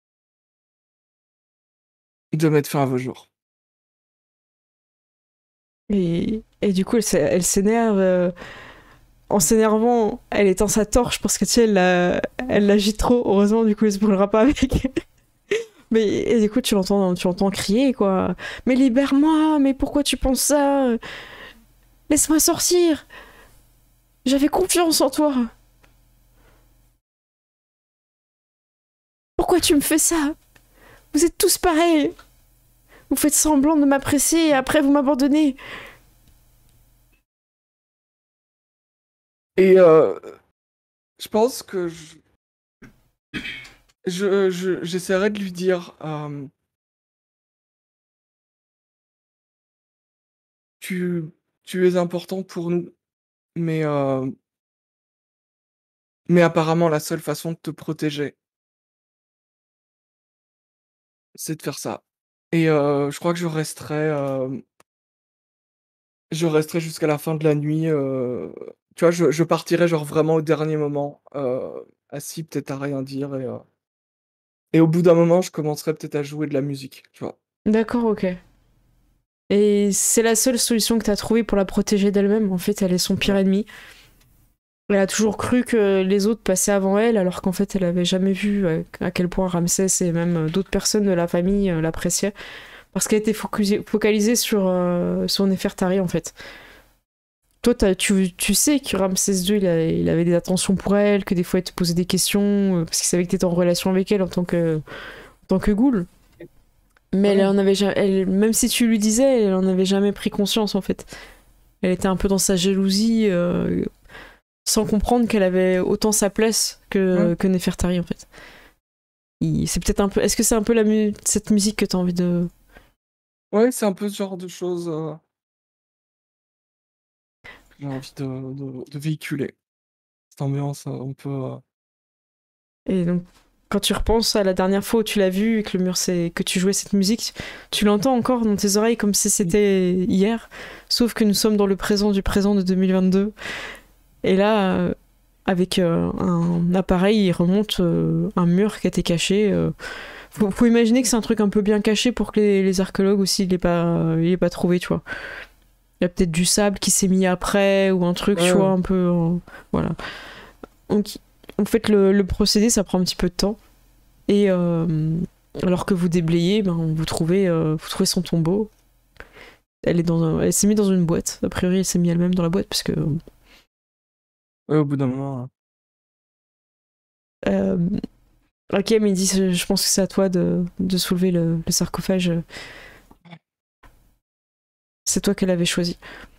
de mettre fin à vos jours. Et, et du coup, elle, s'é- elle s'énerve. euh, en s'énervant, elle éteint sa torche parce que tu sais, elle, la- elle l'agite trop. Heureusement, du coup, elle se brûlera pas avec. Mais et du coup, tu l'entends, tu l'entends crier, quoi. Mais libère-moi, mais pourquoi tu penses ça? Laisse-moi sortir. J'avais confiance en toi. Pourquoi tu me fais ça? Vous êtes tous pareils. Vous faites semblant de m'apprécier et après vous m'abandonnez. Et euh, je pense que je, je, je- j'essaierai de lui dire, euh, tu, tu es important pour nous, mais, euh, mais apparemment la seule façon de te protéger, c'est de faire ça. Et euh, je crois que je resterai, euh, je resterai jusqu'à la fin de la nuit. euh, tu vois, je, je partirai genre vraiment au dernier moment, euh, assis peut-être à rien dire. Et, euh, et au bout d'un moment, je commencerai peut-être à jouer de la musique, tu vois. D'accord, ok. Et c'est la seule solution que t'as trouvée pour la protéger d'elle-même. En fait, elle est son pire Ouais. ennemi. Elle a toujours cru que les autres passaient avant elle, alors qu'en fait, elle avait jamais vu euh, à quel point Ramsès et même euh, d'autres personnes de la famille euh, l'appréciaient. Parce qu'elle était focusée- focalisée sur, euh, sur Néfertari, en fait. Toi, t'as- tu, tu sais que Ramsès deux, il, a- il avait des attentions pour elle, que des fois, il te posait des questions, euh, parce qu'il savait que t'étais en relation avec elle en tant que, en tant que ghoul. Mais elle Ouais. en avait ja- elle, même si tu lui disais, elle en avait jamais pris conscience, en fait. Elle était un peu dans sa jalousie, euh, sans comprendre qu'elle avait autant sa place que, Ouais. que Néfertari, en fait. Il- C'est peut-être un peu. Est-ce que c'est un peu la mu- cette musique que t'as envie de. Ouais, c'est un peu ce genre de choses euh, que j'ai envie de, de- de véhiculer. Cette ambiance euh, un peu. euh, Et donc, quand tu repenses à la dernière fois où tu l'as vu et que le mur c'est que tu jouais cette musique, tu l'entends encore dans tes oreilles comme si c'était hier, sauf que nous sommes dans le présent du présent de deux mille vingt-deux. Et là, euh, avec euh, un appareil, il remonte euh, un mur qui a été caché. Euh, faut, faut imaginer que c'est un truc un peu bien caché pour que les, les archéologues aussi l'aient pas, l'aient pas trouvé, tu vois. Il y a peut-être du sable qui s'est mis après ou un truc, tu Ouais. vois, un peu. euh, voilà. Donc, en fait, le, le procédé, ça prend un petit peu de temps. Et euh, alors que vous déblayez, ben, vous, trouvez, euh, vous trouvez son tombeau. Elle, est dans un- elle s'est mise dans une boîte. A priori, elle s'est mise elle-même dans la boîte parce que. Ouais, au bout d'un moment. hein. Euh, ok, mais il dit je pense que c'est à toi de, de soulever le, le sarcophage. C'est toi qu'elle avait choisi.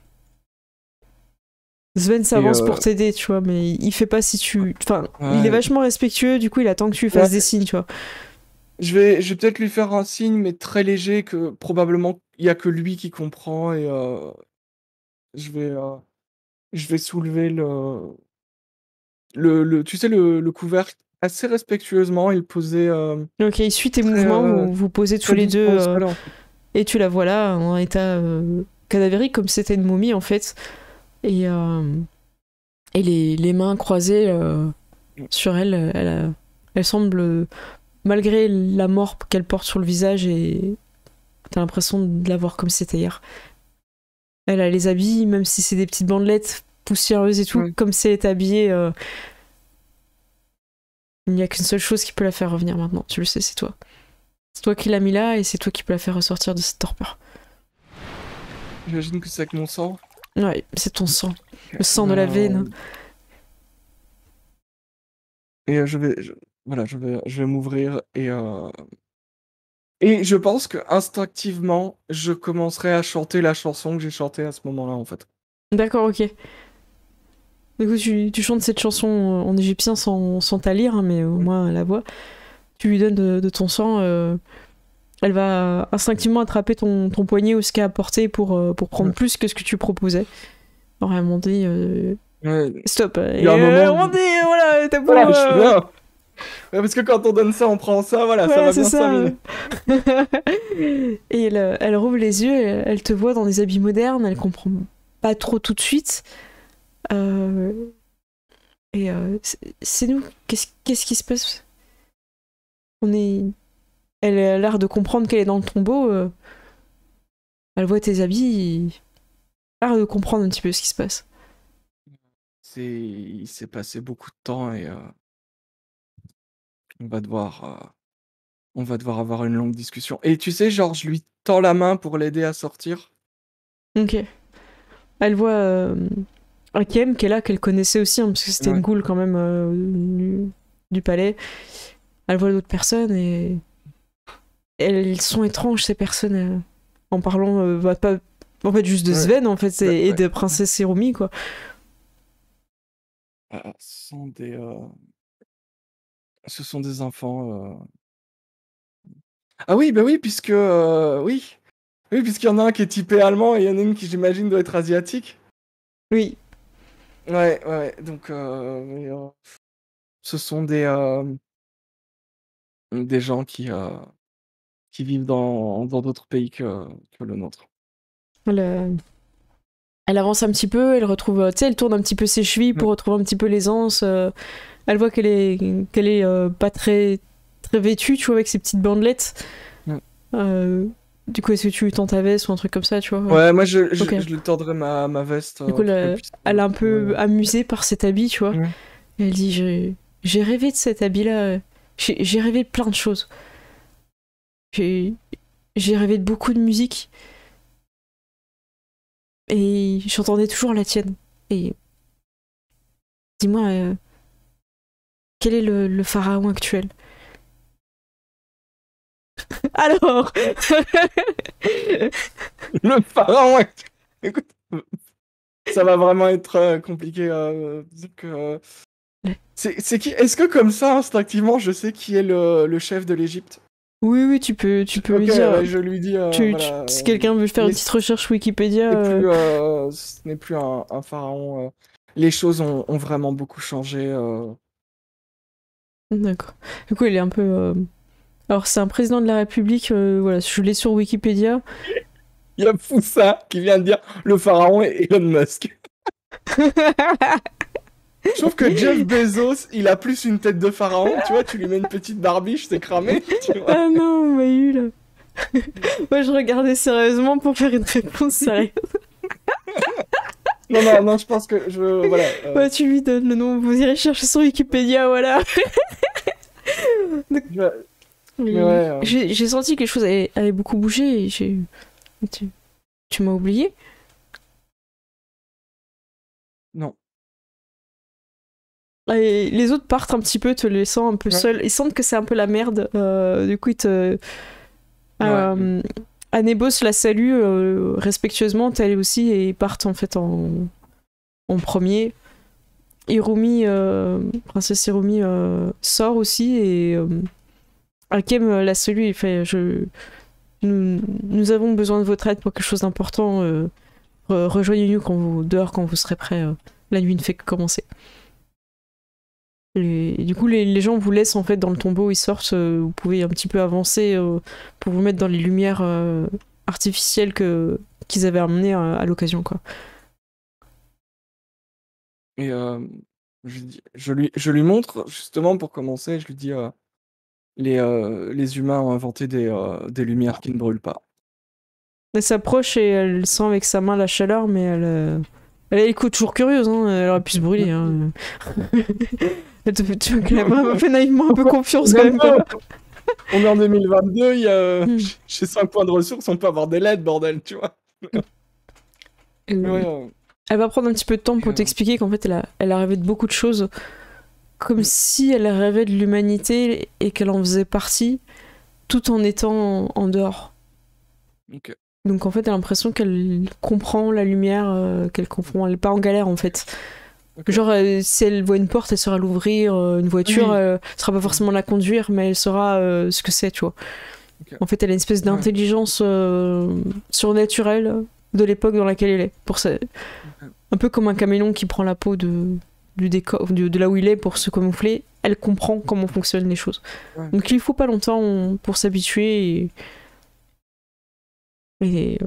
Sven Et s'avance euh, pour t'aider, tu vois, mais il fait pas si tu. Enfin, il est ouais, vachement respectueux, du coup, il attend que tu lui fasses des ouais, signes, tu vois. je vais, je vais peut-être lui faire un signe, mais très léger, que probablement il y a que lui qui comprend, et euh, je vais, euh, je vais soulever le, le, le- tu sais, le, le couvercle assez respectueusement et le poser euh, Ok, il suit tes très, mouvements, euh, vous vous posez tous très les deux, doucement au euh, sol, en fait. et tu la vois là, en état euh, cadavérique, comme si c'était une momie, en fait. Et, euh, et les, les mains croisées euh, sur elle, elle, a- elle semble, euh, malgré la mort qu'elle porte sur le visage, et t'as l'impression de la voir comme c'était hier. Elle a les habits, même si c'est des petites bandelettes poussiéreuses et tout, Ouais. comme si elle est habillée. euh, il n'y a qu'une seule chose qui peut la faire revenir maintenant, tu le sais, c'est toi. C'est toi qui l'as mis là et c'est toi qui peux la faire ressortir de cette torpeur. J'imagine que c'est avec mon sang. Ouais, c'est ton sang. Ok. Le sang de la veine. Ben, et euh, je vais, je- voilà, je vais, je vais m'ouvrir, et euh, et je pense que instinctivement, je commencerai à chanter la chanson que j'ai chantée à ce moment-là, en fait. D'accord, ok. Du coup, tu, tu chantes cette chanson en égyptien sans, sans ta lire, hein, mais au Ouais. moins la voix. Tu lui donnes de, de ton sang. euh, elle va instinctivement attraper ton, ton poignet ou ce qu'elle a apporté pour, euh, pour prendre Ouais. plus que ce que tu proposais. Alors elle m'a dit euh, Ouais. stop. Il y a Et un euh, moment on où... dit voilà, t'as beau. Voilà, je suis euh, là. Ouais, parce que quand on donne ça, on prend ça, voilà, ça Voilà, va c'est bien se ça. terminer. Et elle, euh, elle rouvre les yeux, elle, elle te voit dans des habits modernes, elle comprend pas trop tout de suite. Euh, et euh, c'est c'est nous, qu'est-ce qu'est-ce qui se passe? On est. Elle a l'air de comprendre qu'elle est dans le tombeau. euh, elle voit tes habits, elle a l'air de comprendre un petit peu ce qui se passe. C'est... Il s'est passé beaucoup de temps, et euh, on va devoir, euh, on va devoir avoir une longue discussion. Et tu sais, genre, je lui tends la main pour l'aider à sortir. Ok. Elle voit euh, Hakem qui est là, qu'elle connaissait aussi, hein, parce que c'était une Ouais. goule quand même euh, du, du palais. Elle voit d'autres personnes et elles sont étranges ces personnes euh, en parlant euh, bah, pas en fait juste de Ouais. Sven en fait Ouais. et, et Ouais. de princesse Hirumi quoi. Ah, ce sont des, euh, ce sont des enfants. euh. Ah oui, bah oui, puisque euh, oui, oui, puisqu'il y en a un qui est typé allemand et il y en a une qui, j'imagine, doit être asiatique. Oui, Ouais, ouais, ouais. Donc, euh, mais, euh, ce sont des, euh, des gens qui, euh, qui vivent dans dans d'autres pays que, que le nôtre. elle, euh, elle avance un petit peu, elle retrouve euh, tu sais elle tourne un petit peu ses chevilles Ouais. pour retrouver un petit peu l'aisance. euh, elle voit qu'elle est qu'elle est euh, pas très très vêtue tu vois avec ses petites bandelettes. Ouais. Euh, du coup est-ce que tu lui tends ta veste ou un truc comme ça tu vois. Ouais, moi je, je, Ok. je lui tordrai ma, ma veste Du coup euh, pour qu'elle elle, puisse elle euh, est un trouver. peu amusée par cet habit tu vois. Ouais. Et elle dit j'ai j'ai rêvé de cet habit là. J'ai j'ai rêvé de plein de choses. J'ai j'ai rêvé de beaucoup de musique et j'entendais toujours la tienne. Et dis-moi, euh, quel est le, le pharaon actuel? Alors Le pharaon, ouais. Écoute, ça va vraiment être euh, compliqué. Euh, dire que, euh, c'est, c'est qui? Est-ce que comme ça, instinctivement, je sais qui est le, le chef de l'Égypte? Oui, oui, tu peux, tu Je- peux Ok, lui dire. bah, je lui dis, euh, Tu, tu- voilà. si euh, quelqu'un veut faire une mais petite ce recherche Wikipédia, n'est euh, plus, euh, ce n'est plus un, un pharaon. euh. Les choses ont, ont vraiment beaucoup changé. euh. D'accord. Du coup, il est un peu. euh, Alors, c'est un président de la République. euh, voilà, je l'ai sur Wikipédia. Il y a Foussa qui vient de dire le pharaon est Elon Musk. Je trouve que Jeff Bezos, il a plus une tête de pharaon, tu vois, tu lui mets une petite barbiche, c'est cramé, tu vois. Ah non, on m'a eu là. Moi, je regardais sérieusement pour faire une réponse sérieuse. Non, non, non, je pense que je. Voilà. euh, Ouais, tu lui donnes le nom. Vous irez chercher sur Wikipédia, voilà. je- Mais Et ouais. euh, J'ai j'ai senti que les choses avaient, avaient beaucoup bougé. Et j'ai. Tu, tu m'as oublié. Non. Et les autres partent un petit peu, te laissant un peu Ouais. seul. Ils sentent que c'est un peu la merde. euh, du coup, ils te. Ouais. Euh, Anébos la salue euh, respectueusement, elle aussi, et ils partent en fait en, en premier. Hirumi, euh, princesse Hirumi euh, sort aussi, et euh, Hakem euh, la salue et fait je, nous, nous avons besoin de votre aide pour quelque chose d'important. euh, re- Rejoignez-nous quand vous, dehors quand vous serez prêts. euh, la nuit ne fait que commencer. Et, et du coup, les, les gens vous laissent en fait dans le tombeau, ils sortent. euh, vous pouvez un petit peu avancer euh, pour vous mettre dans les lumières euh, artificielles que qu'ils avaient amenées à, à l'occasion, quoi. Et euh, je, dis- je lui, je lui montre, justement, pour commencer, je lui dis euh, les, euh, les humains ont inventé des, euh, des lumières qui ne brûlent pas. Elle s'approche et elle sent avec sa main la chaleur, mais elle, euh, elle est toujours curieuse, hein, elle aurait pu se brûler. Hein. Elle te fait, tu vois qu'elle a fait naïvement un peu confiance quand même. Quoi. On est en deux mille vingt-deux, il y a, Hmm. chez cinq points de ressources, on peut avoir des L E D, bordel, tu vois. Elle, Ouais, euh, elle va prendre un petit peu de temps pour euh, t'expliquer qu'en fait elle a, elle a rêvé de beaucoup de choses, comme Mm. si elle rêvait de l'humanité et qu'elle en faisait partie, tout en étant en, en dehors. ok. Donc en fait, elle a l'impression qu'elle comprend la lumière, euh, qu'elle comprend, elle est pas en galère en fait. Ok. Genre, euh, si elle voit une porte, elle saura l'ouvrir, euh, une voiture, Oui. elle sera pas forcément la conduire, mais elle saura euh, ce que c'est, tu vois. Ok. En fait, elle a une espèce Ouais. d'intelligence euh, surnaturelle de l'époque dans laquelle elle est. Pour ça, Ok. un peu comme un caméléon qui prend la peau de, du décor, de, de là où il est pour se camoufler, elle comprend comment fonctionnent les choses. Ouais. Donc il faut pas longtemps pour s'habituer et... et...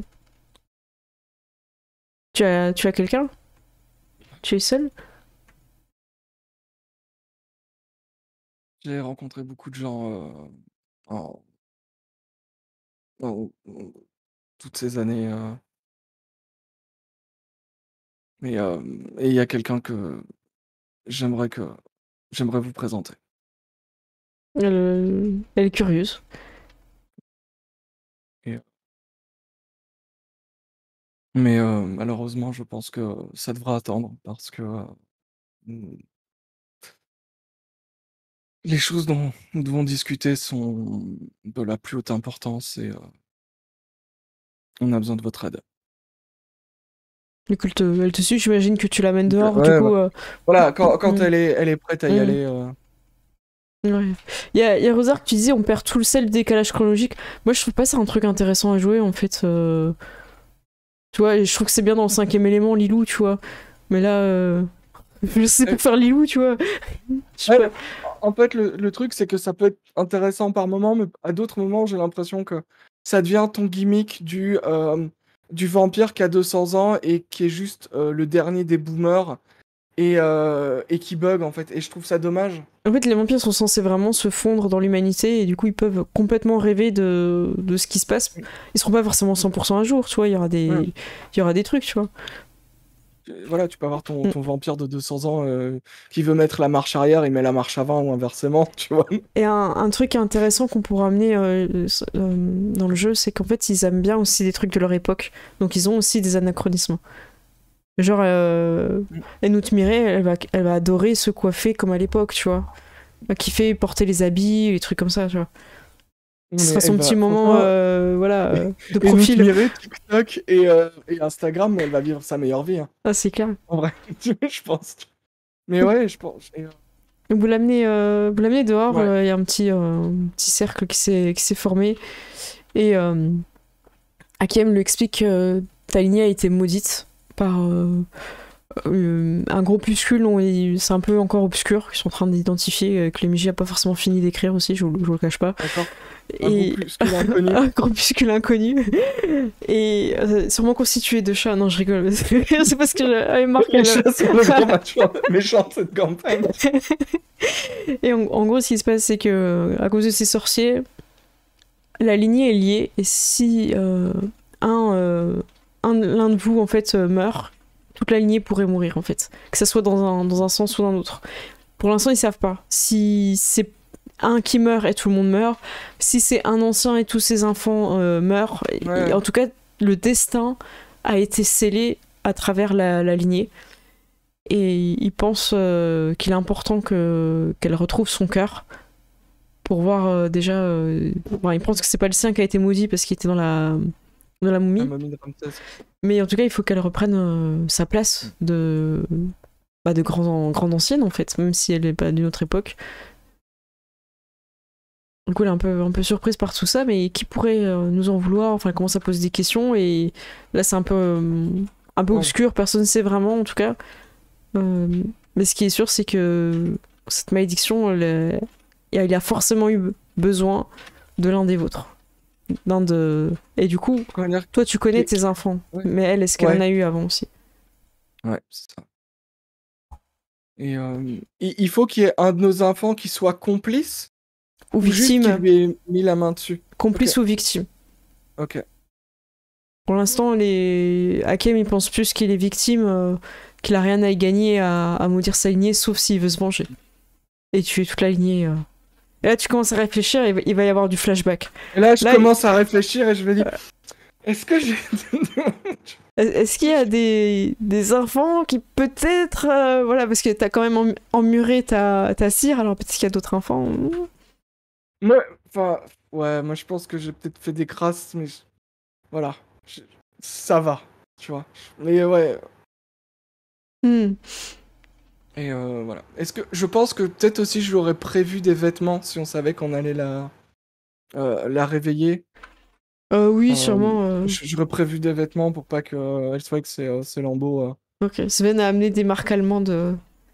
Tu as, tu as quelqu'un? Tu es seul? J'ai rencontré beaucoup de gens euh, en, en- en- toutes ces années. euh, mais euh, et il y a quelqu'un que j'aimerais que j'aimerais vous présenter. elle, elle est curieuse. Et- mais euh, malheureusement, je pense que ça devra attendre parce que euh, les choses dont nous devons discuter sont de la plus haute importance et euh, on a besoin de votre aide. Du coup, elle te, elle te suit, j'imagine que tu l'amènes Donc, euh, dehors, du ouais, coup... ouais. euh, Voilà, quand, quand mm, elle est, elle est prête à y mm. aller. euh, Ouais. Il y a, il y a Rosard qui disait on perd tout le sel du décalage chronologique. Moi, je trouve pas ça un truc intéressant à jouer, en fait. euh. Tu vois, et je trouve que c'est bien dans le cinquième élément, Lilou, tu vois. Mais là, euh, je sais pour faire Lilou, tu vois. Je sais Ouais, pas. en fait, le, le truc, c'est que ça peut être intéressant par moment, mais à d'autres moments, j'ai l'impression que ça devient ton gimmick du, euh, du vampire qui a deux cents ans et qui est juste euh, le dernier des boomers et, euh, et qui bug, en fait. Et je trouve ça dommage. En fait, les vampires sont censés vraiment se fondre dans l'humanité et du coup, ils peuvent complètement rêver de, de ce qui se passe. Ils seront pas forcément cent pour cent à jour, tu vois. Il y aura des, Ouais. il y aura des trucs, tu vois. Euh, Voilà, tu peux avoir ton, Mm. ton vampire de deux cents ans euh, qui veut mettre la marche arrière, il met la marche avant ou inversement, tu vois. Et un, un truc intéressant qu'on pourra amener euh, euh, dans le jeu, c'est qu'en fait, ils aiment bien aussi des trucs de leur époque. Donc, ils ont aussi des anachronismes. Genre, euh, Mm. Enout Mireille, elle va, elle va adorer se coiffer comme à l'époque, tu vois. Elle va kiffer porter les habits, les trucs comme ça, tu vois. Non, Ce mais sera son elle petit va, moment, franchement, euh, voilà, euh, de et nous profil. admirer TikTok et, euh, et Instagram, mais elle va vivre sa meilleure vie, hein, Ah, c'est clair. en vrai, je pense. Mais ouais, je pense. et, euh, Donc, vous l'amenez euh, vous l'amenez dehors, il ouais. y a un petit, euh, un petit cercle qui s'est qui s'est formé. Et euh, Hakim lui explique que ta lignée a été maudite par, euh, Euh, un groupuscule, on est- c'est un peu encore obscur, ils sont en train d'identifier, euh, que l'M J a pas forcément fini d'écrire aussi, je, vous- je vous le cache pas. D'accord. Un Et groupuscule inconnu. un groupuscule inconnu. Et euh, sûrement constitué de chats. Non, je rigole. C'est parce que j'avais marqué Les le... chats sont le grand méchant méchant de cette campagne. Et en, en gros, ce qui se passe, c'est que à cause de ces sorciers, la lignée est liée. Et si euh, un, euh, un- l'un de vous en fait euh, meurt, toute la lignée pourrait mourir en fait, que ça soit dans un, dans un sens ou dans l'autre. Pour l'instant, ils savent pas. Si c'est un qui meurt et tout le monde meurt, si c'est un ancien et tous ses enfants euh, meurent, Ouais. et en tout cas, le destin a été scellé à travers la, la lignée. Et il pense euh, qu'il est important que, qu'elle retrouve son cœur pour voir euh, déjà. Euh, bon, il pense que c'est pas le sien qui a été maudit parce qu'il était dans la, dans la momie. La momie de Ramsès. Mais en tout cas, il faut qu'elle reprenne euh, sa place de, bah, de grande, grande ancienne, en fait, même si elle n'est pas d'une autre époque. Du coup, elle est un peu, un peu surprise par tout ça, mais qui pourrait euh, nous en vouloir? Enfin, elle commence à poser des questions, et là, c'est un peu, euh, un peu Ouais. obscur, personne ne sait vraiment, en tout cas. Euh, mais ce qui est sûr, c'est que cette malédiction, elle est- il y a forcément eu besoin de l'un des vôtres. D'un de... Et du coup, Comment dire? toi, tu connais Qui- tes enfants, Ouais. mais elle, est-ce qu'elle en Ouais. a eu avant aussi? Ouais, c'est ça. Et euh, il il faut qu'il y ait un de nos enfants qui soit complice Ou ou juste qui victime, lui ait mis la main dessus. complice ou victime. Ok. Pour l'instant, les... Hakem, il pense plus qu'il est victime, euh, qu'il a rien à y gagner à, à maudire sa lignée, sauf s'il veut se venger. Et tuer toute la lignée. euh. Et là, tu commences à réfléchir, et il va y avoir du flashback. Et là, je Là, commence à réfléchir et je me dis, est-ce que j'ai... Est-ce qu'il y a des, des enfants qui peut-être... euh, voilà, parce que t'as quand même em- emmuré ta, ta cire, alors peut-être qu'il y a d'autres enfants. Moi, enfin, ouais, moi je pense que j'ai peut-être fait des crasses, mais je- voilà, Je- ça va, tu vois. Mais ouais, Hmm. et euh, voilà. Est-ce que je pense que peut-être aussi je lui aurais prévu des vêtements si on savait qu'on allait la euh, la réveiller. Euh, oui, Euh, sûrement. euh. j- J'aurais prévu des vêtements pour pas qu'elle soit que c'est euh, c'est Lambeau. euh. Ok, Sven a amené des marques allemandes. euh.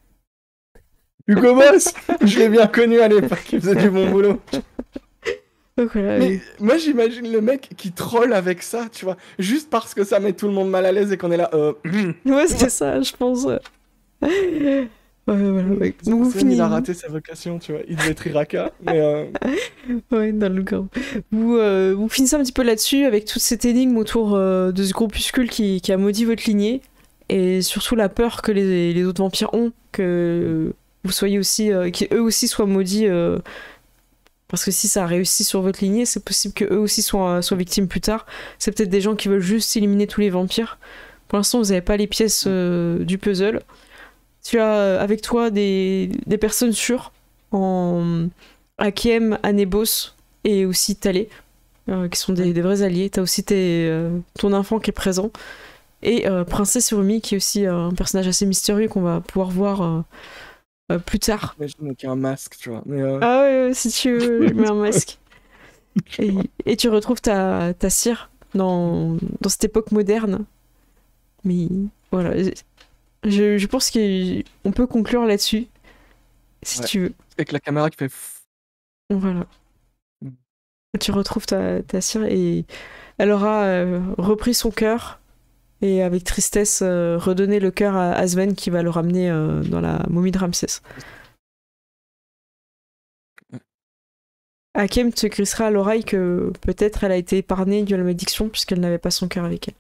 Hugo Boss, je l'ai bien connu à l'époque, il faisait du bon boulot. Donc voilà, Mais oui. moi j'imagine le mec qui troll avec ça, tu vois, juste parce que ça met tout le monde mal à l'aise et qu'on est là. Euh... Ouais, c'est ça, je pense. euh. Ouais, voilà, ouais. Donc vous Sven, finissez... il a raté sa vocation, tu vois. Il devait être Iraka, mais euh, Ouais, dans le camp. Vous, euh, vous finissez un petit peu là-dessus avec toute cette énigme autour euh, de ce groupuscule qui, qui a maudit votre lignée, et surtout la peur que les, les autres vampires ont que vous soyez aussi, euh, qu'eux aussi soient maudits, euh, parce que si ça a réussi sur votre lignée, c'est possible qu'eux aussi soient, soient victimes plus tard. C'est peut-être des gens qui veulent juste éliminer tous les vampires. Pour l'instant, vous n'avez pas les pièces euh, du puzzle. Tu as euh, avec toi des, des personnes sûres en Hakiem, Anébos et aussi Talé, euh, qui sont des, des vrais alliés. T'as aussi tes, euh, ton enfant qui est présent. Et euh, Princesse Urumi, qui est aussi euh, un personnage assez mystérieux qu'on va pouvoir voir euh, euh, plus tard. j'imagine qu'il y a un masque, tu vois. Mais euh, Ah ouais, ouais, si tu veux, je mets un masque. Et, et tu retrouves ta, ta cire dans, dans cette époque moderne. Mais voilà, je, je pense qu'on peut conclure là-dessus, si Ouais. tu veux. avec la caméra qui fait. pff. Voilà. Mm. Tu retrouves ta, ta cire et elle aura euh, repris son cœur et avec tristesse euh, redonné le cœur à, à Sven qui va le ramener euh, dans la momie de Ramsès. Hakem te glissera à l'oreille que peut-être elle a été épargnée de la malédiction puisqu'elle n'avait pas son cœur avec elle.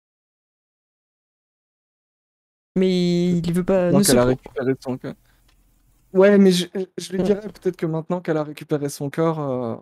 Mais il veut pas... Maintenant ne qu'elle se a pro- récupéré son cœur. Ouais, mais je, je lui dirais peut-être que maintenant qu'elle a récupéré son cœur. euh,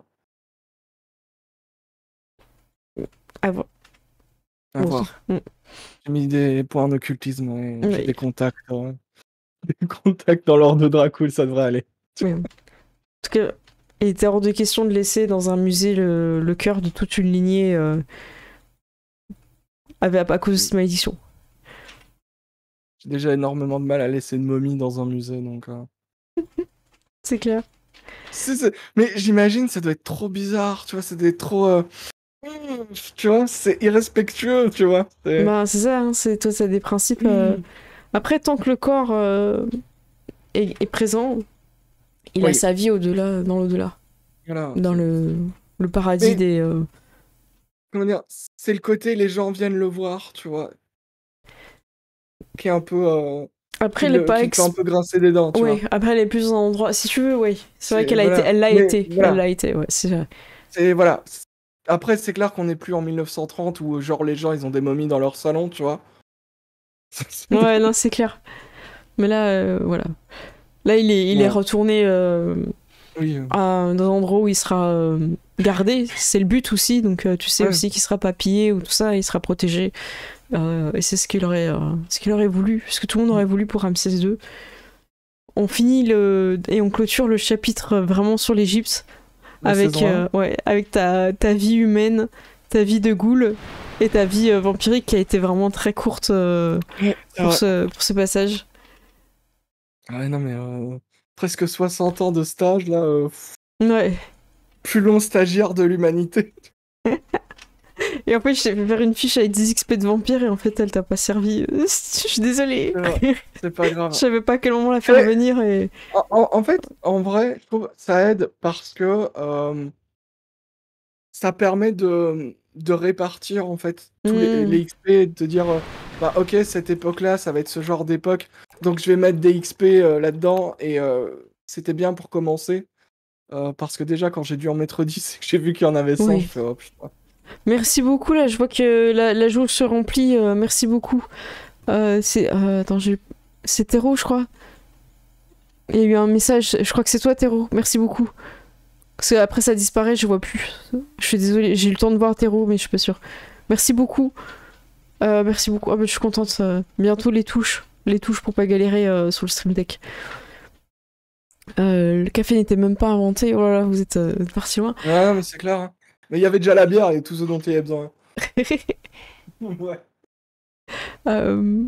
Ah, bon. À Bon. voir. Mm. J'ai mis des points en occultisme et j'ai Oui. des contacts. euh, Des contacts dans l'ordre de Dracul, ça devrait aller. Oui. En tout cas, il était hors de question de laisser dans un musée le, le cœur de toute une lignée euh, avec, à cause de cette malédiction. J'ai déjà énormément de mal à laisser une momie dans un musée, donc. euh, C'est clair. c'est- c'est- Mais j'imagine, ça doit être trop bizarre, tu vois, ça doit être trop. euh, Tu vois, c'est irrespectueux, tu vois. c'est- Bah, c'est ça, hein, c'est, toi, t'as des principes. euh, Après, tant que le corps euh, est, est présent, il Oui. a sa vie au-delà, dans l'au-delà. Voilà. Dans le, le paradis Mais- des... euh, Comment dire, c'est le côté les gens viennent le voir, tu vois, qui est un peu, euh, qui Après, elle est le, pas qui me fait un ex... peu grincer des dents, tu Oui, vois. après, elle est plus en endroit... Si tu veux, oui. C'est vrai C'est- qu'elle a été... voilà. Elle l'a Mais été. voilà. Elle l'a été, ouais, c'est vrai. C'est voilà. C'est- Après, c'est clair qu'on n'est plus en mille neuf cent trente où genre les gens ils ont des momies dans leur salon, tu vois. Ouais, non, c'est clair. Mais là, euh, voilà. Là, il est, il est Ouais. retourné euh, Oui. euh, à, dans un endroit où il sera euh, gardé. C'est le but aussi. Donc, euh, tu sais Ouais. aussi qu'il sera pas pillé ou tout ça. Il sera protégé. Euh, et c'est ce qu'il aurait, euh, ce qu'il aurait voulu. Ce que tout le monde aurait voulu pour Ramsès deux. On finit le... Et on clôture le chapitre euh, vraiment sur l'Égypte. la Avec, saison un. euh, ouais, avec ta, ta vie humaine, ta vie de ghoul et ta vie euh, vampirique qui a été vraiment très courte euh, Ouais, c'est pour, vrai. ce, pour ce passage. Ouais, non mais euh, presque soixante ans de stage là, euh, Ouais. plus long stagiaire de l'humanité. Et en fait, je t'ai fait faire une fiche avec dix X P de vampire et en fait, elle t'a pas servi. Je suis désolée. C'est vrai. C'est pas grave. Je savais pas à quel moment la faire Ouais. venir et. En, en- en fait, en vrai, je trouve ça aide parce que euh, ça permet de, de répartir en fait tous les, Hmm. les X P, de dire euh, bah ok, cette époque-là, ça va être ce genre d'époque, donc je vais mettre des X P euh, là-dedans et euh, c'était bien pour commencer. Euh, parce que déjà, quand j'ai dû en mettre dix et que j'ai vu qu'il y en avait cent, Oui. je fais oh putain. Merci beaucoup, là, je vois que la, la jauge se remplit. euh, merci beaucoup. Euh, c'est. euh, attends, j'ai. C'est Théro, je crois. Il y a eu un message, je crois que c'est toi, Théro. Merci beaucoup. Parce que après ça disparaît, je vois plus. Je suis désolée, j'ai eu le temps de voir Théro, mais je suis pas sûre. Merci beaucoup. Euh, merci beaucoup. Ah, bah, je suis contente. euh, bientôt les touches. Les touches pour pas galérer euh, sur le stream deck. Euh, le café n'était même pas inventé. Oh là là, vous êtes euh, parti loin. Ouais, non, mais c'est clair. Hein. Mais il y avait déjà la bière et tout ce dont il y avait besoin. Ouais. euh...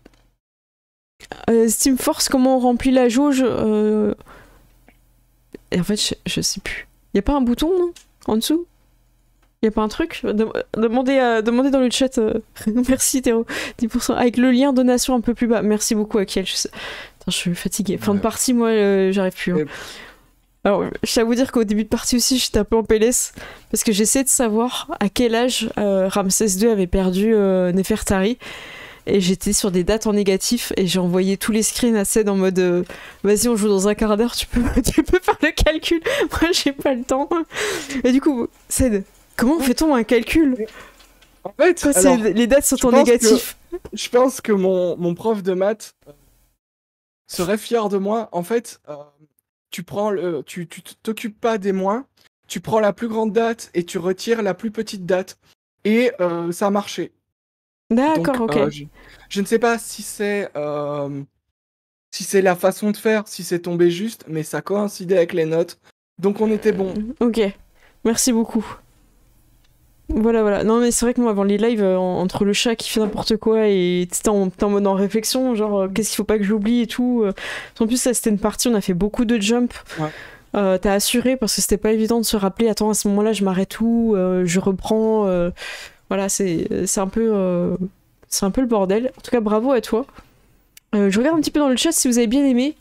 Euh, Steam Force, comment on remplit la jauge euh... Et en fait, je, je sais plus. Y a pas un bouton, non? En dessous? Y a pas un truc? Dem- demandez, à- demandez dans le chat. euh, Merci Théo. dix pour cent. Avec le lien donation un peu plus bas. Merci beaucoup Akiel. Je, sais... Attends, je suis fatiguée. Fin de Ouais. partie, moi, euh, j'arrive plus. hein. Et- Alors, je tiens à vous dire qu'au début de partie aussi, j'étais un peu en P L S. Parce que j'essaie de savoir à quel âge euh, Ramsès deux avait perdu euh, Nefertari. Et j'étais sur des dates en négatif. Et j'ai envoyé tous les screens à Ced en mode euh, vas-y, on joue dans un quart d'heure, tu peux, tu peux faire le calcul. Moi, j'ai pas le temps. Et du coup, Ced, comment fait-on un calcul En fait, quand alors, c'est- les dates sont je en pense que- négatif? je pense que mon, mon prof de maths euh, serait fier de moi. En fait, euh, tu prends le, tu, tu t'occupes pas des moins, tu prends la plus grande date et tu retires la plus petite date. Et euh, ça a marché. D'accord, Donc, ok. euh, je, je ne sais pas si c'est euh, si c'est la façon de faire, si c'est tombé juste, mais ça coïncidait avec les notes. Donc on était bon. Ok, merci beaucoup. Voilà, voilà. Non, mais c'est vrai que moi, avant les lives, euh, en- entre le chat qui fait n'importe quoi et t'es en, t'es en mode en réflexion, genre, euh, qu'est-ce qu'il faut pas que j'oublie et tout. euh. En plus, ça, c'était une partie, on a fait beaucoup de jump. Ouais. Euh, T'as assuré parce que c'était pas évident de se rappeler, attends, à ce moment-là, je m'arrête tout, euh, je reprends. euh. Voilà, c'est c'est un peu. euh, C'est un peu le bordel. En tout cas, bravo à toi. Euh, je regarde un petit peu dans le chat si vous avez bien aimé.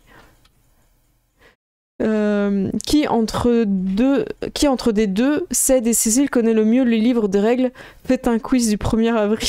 Euh, qui entre deux, qui entre des deux, Ced et Cécile connaît le mieux les livres de règles? Faites un quiz du premier avril.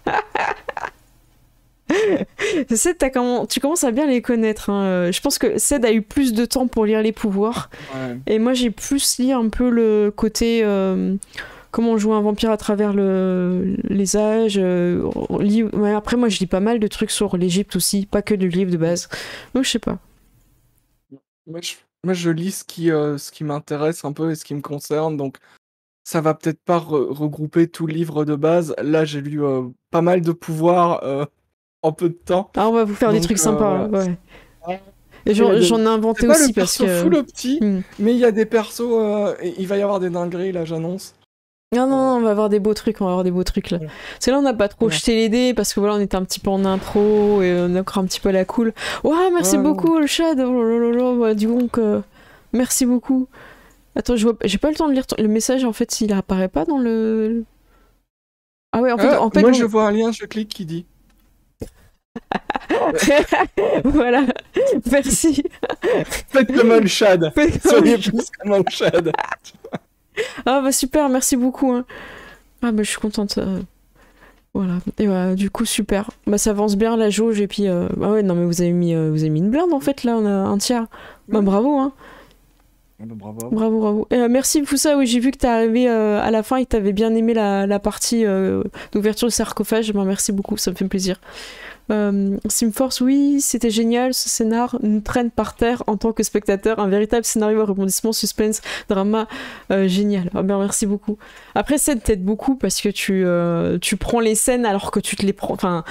Ced, t'as comment... tu commences à bien les connaître. hein. Euh, Je pense que Ced a eu plus de temps pour lire les pouvoirs. Ouais. Et moi, j'ai plus lu un peu le côté euh, comment jouer un vampire à travers le... les âges. euh, on lit- ouais, après, moi, je lis pas mal de trucs sur l'Égypte aussi, pas que du livre de base. Donc, je sais pas. Moi, je, moi, je lis ce qui, euh, ce qui m'intéresse un peu et ce qui me concerne, donc ça va peut-être pas re- regrouper tout le livre de base. Là, j'ai lu euh, pas mal de pouvoirs euh, en peu de temps. Ah, on va vous faire des Donc, trucs euh, sympas. voilà. Ouais. Ah, Et il y j'en a des- j'en ai inventé C'est pas aussi le parce perso que. full petit, Hmm. mais il y a des persos, euh, et il va y avoir des dingueries, là, j'annonce. Non, non, non, on va avoir des beaux trucs, on va avoir des beaux trucs là. Voilà. Parce que là, on n'a pas trop Ouais. jeté les dés parce que voilà, on était un petit peu en intro et on est encore un petit peu à la cool. Ouah, merci Ouais, non. beaucoup, le chat. Oh là là là, ouais, dis donc, euh, merci beaucoup. Attends, je vois... j'ai pas le temps de lire ton- le message en fait, il apparaît pas dans le. Ah ouais, en fait, Ah, en fait moi, on- je vois un lien, je clique qui dit. Voilà, merci. Faites comme un Chad. Faites comme Soyez un plus comme un Chad. Ah bah super, merci beaucoup. Hein. Ah bah je suis contente. euh, Voilà. Et voilà, du coup super. Bah ça avance bien la jauge et puis euh, ah ouais non mais vous avez mis euh, vous avez mis une blinde en fait là on a un tiers. Bah Ouais. bravo hein. Ah bah, bravo. Bravo bravo. Et, euh, merci Foussa, oui j'ai vu que t'es arrivé euh, à la fin et que t'avais bien aimé la, la partie euh, d'ouverture du sarcophage. Bah merci beaucoup, ça me fait plaisir. Euh, Simforce, oui, c'était génial. Ce scénar nous traîne par terre en tant que spectateur. Un véritable scénario à rebondissement, suspense, drama, euh, génial. Ah ben, merci beaucoup. Après, ça t'aide beaucoup parce que tu, euh, tu prends les scènes alors que tu te les prends. Enfin,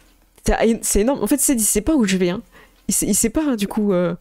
c'est énorme. En fait, c'est, il sait pas où je vais. Hein. Il, sait, il sait pas, du coup. Euh...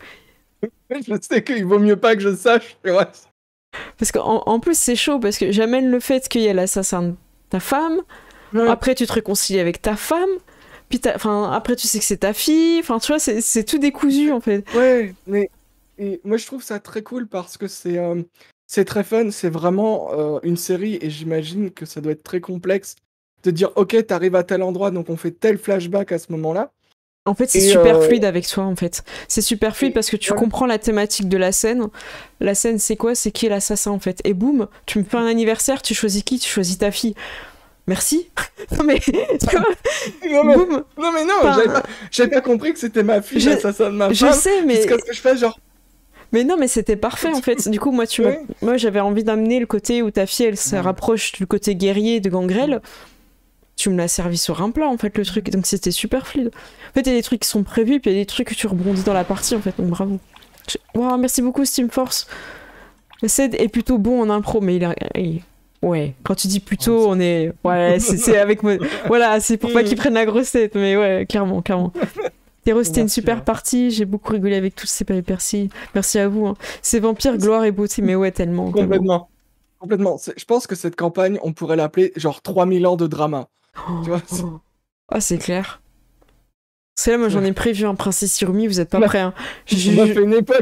Je sais qu'il vaut mieux pas que je sache. Ouais. Parce qu'en en plus, c'est chaud parce que j'amène le fait qu'il y a l'assassin de ta femme. Ouais. Après, tu te réconcilies avec ta femme. Puis après, tu sais que c'est ta fille. Enfin, tu vois, c'est tout décousu, en fait. Ouais, mais et moi, je trouve ça très cool parce que c'est euh, c'est très fun. C'est vraiment euh, une série et j'imagine que ça doit être très complexe de dire, OK, t'arrives à tel endroit, donc on fait tel flashback à ce moment-là. En fait, c'est Et, super euh, fluide avec toi, en fait. C'est super fluide et parce que tu voilà. comprends la thématique de la scène. La scène, c'est quoi? C'est qui est l'assassin, en fait. Et boum, tu me fais un anniversaire, tu choisis qui? Tu choisis ta fille. Merci. Non mais, tu vois, Non mais, boum. non, mais non, Enfin, j'avais pas, j'avais pas compris que c'était ma fille, je- l'assassin de ma Je femme. sais, mais, Jusqu'à ce que je fasse genre, mais non, mais c'était parfait, en fait. Du coup, moi, tu m'as, ouais. moi, j'avais envie d'amener le côté où ta fille, elle se Ouais. rapproche du côté guerrier de Gangrel. Tu me l'as servi sur un plat, en fait, le truc. Donc, c'était super fluide. En fait, il y a des trucs qui sont prévus, puis il y a des trucs que tu rebondis dans la partie, en fait. Donc, bravo. Je- Wow, merci beaucoup, Steamforce. Le Ced est plutôt bon en impro, mais il a... il- Ouais, quand tu dis plutôt, on est... Ouais, c'est c'est avec moi... Voilà, c'est pour pas qu'ils prennent la grosse tête, mais ouais, clairement, clairement. Théro, c'était une Merci, super hein. partie, j'ai beaucoup rigolé avec tous ces péripéties. Merci à vous. Hein. C'est vampire, gloire et beauté, mais ouais, tellement. tellement. Complètement. Complètement. C'est- Je pense que cette campagne, on pourrait l'appeler genre trois mille ans de drama. Oh, Tu vois, c'est- oh. Ah, c'est clair. C'est là, moi j'en ai prévu un Princesse Hirumi, vous êtes pas prêts. Hein. Je- On a je- fait une époque.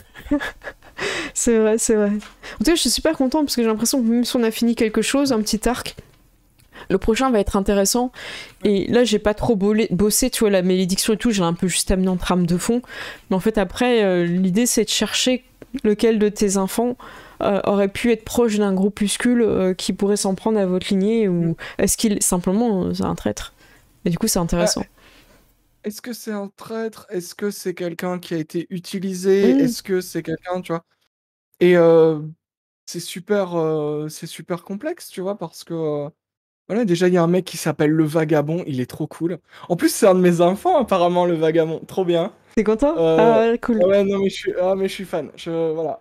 C'est vrai, c'est vrai. En tout cas, je suis super contente parce que j'ai l'impression que même si on a fini quelque chose, un petit arc, le prochain va être intéressant. Et là, j'ai pas trop bolé- bossé, tu vois, la malédiction et tout, j'ai un peu juste amené en trame de fond. Mais en fait, après, euh, l'idée c'est de chercher lequel de tes enfants euh, aurait pu être proche d'un groupuscule euh, qui pourrait s'en prendre à votre lignée ou est-ce qu'il simplement euh, c'est un traître. Et du coup, c'est intéressant. Est-ce que c'est un traître? Est-ce que c'est quelqu'un qui a été utilisé? Mm. Est-ce que c'est quelqu'un, tu vois? Et euh, c'est super, euh, c'est super complexe, tu vois, parce que euh, voilà, déjà il y a un mec qui s'appelle le Vagabond, il est trop cool. En plus, c'est un de mes enfants apparemment, le Vagabond, trop bien. T'es content? Euh, Ah ouais, cool. ah ouais, non mais je suis, ah mais je suis fan. Je voilà.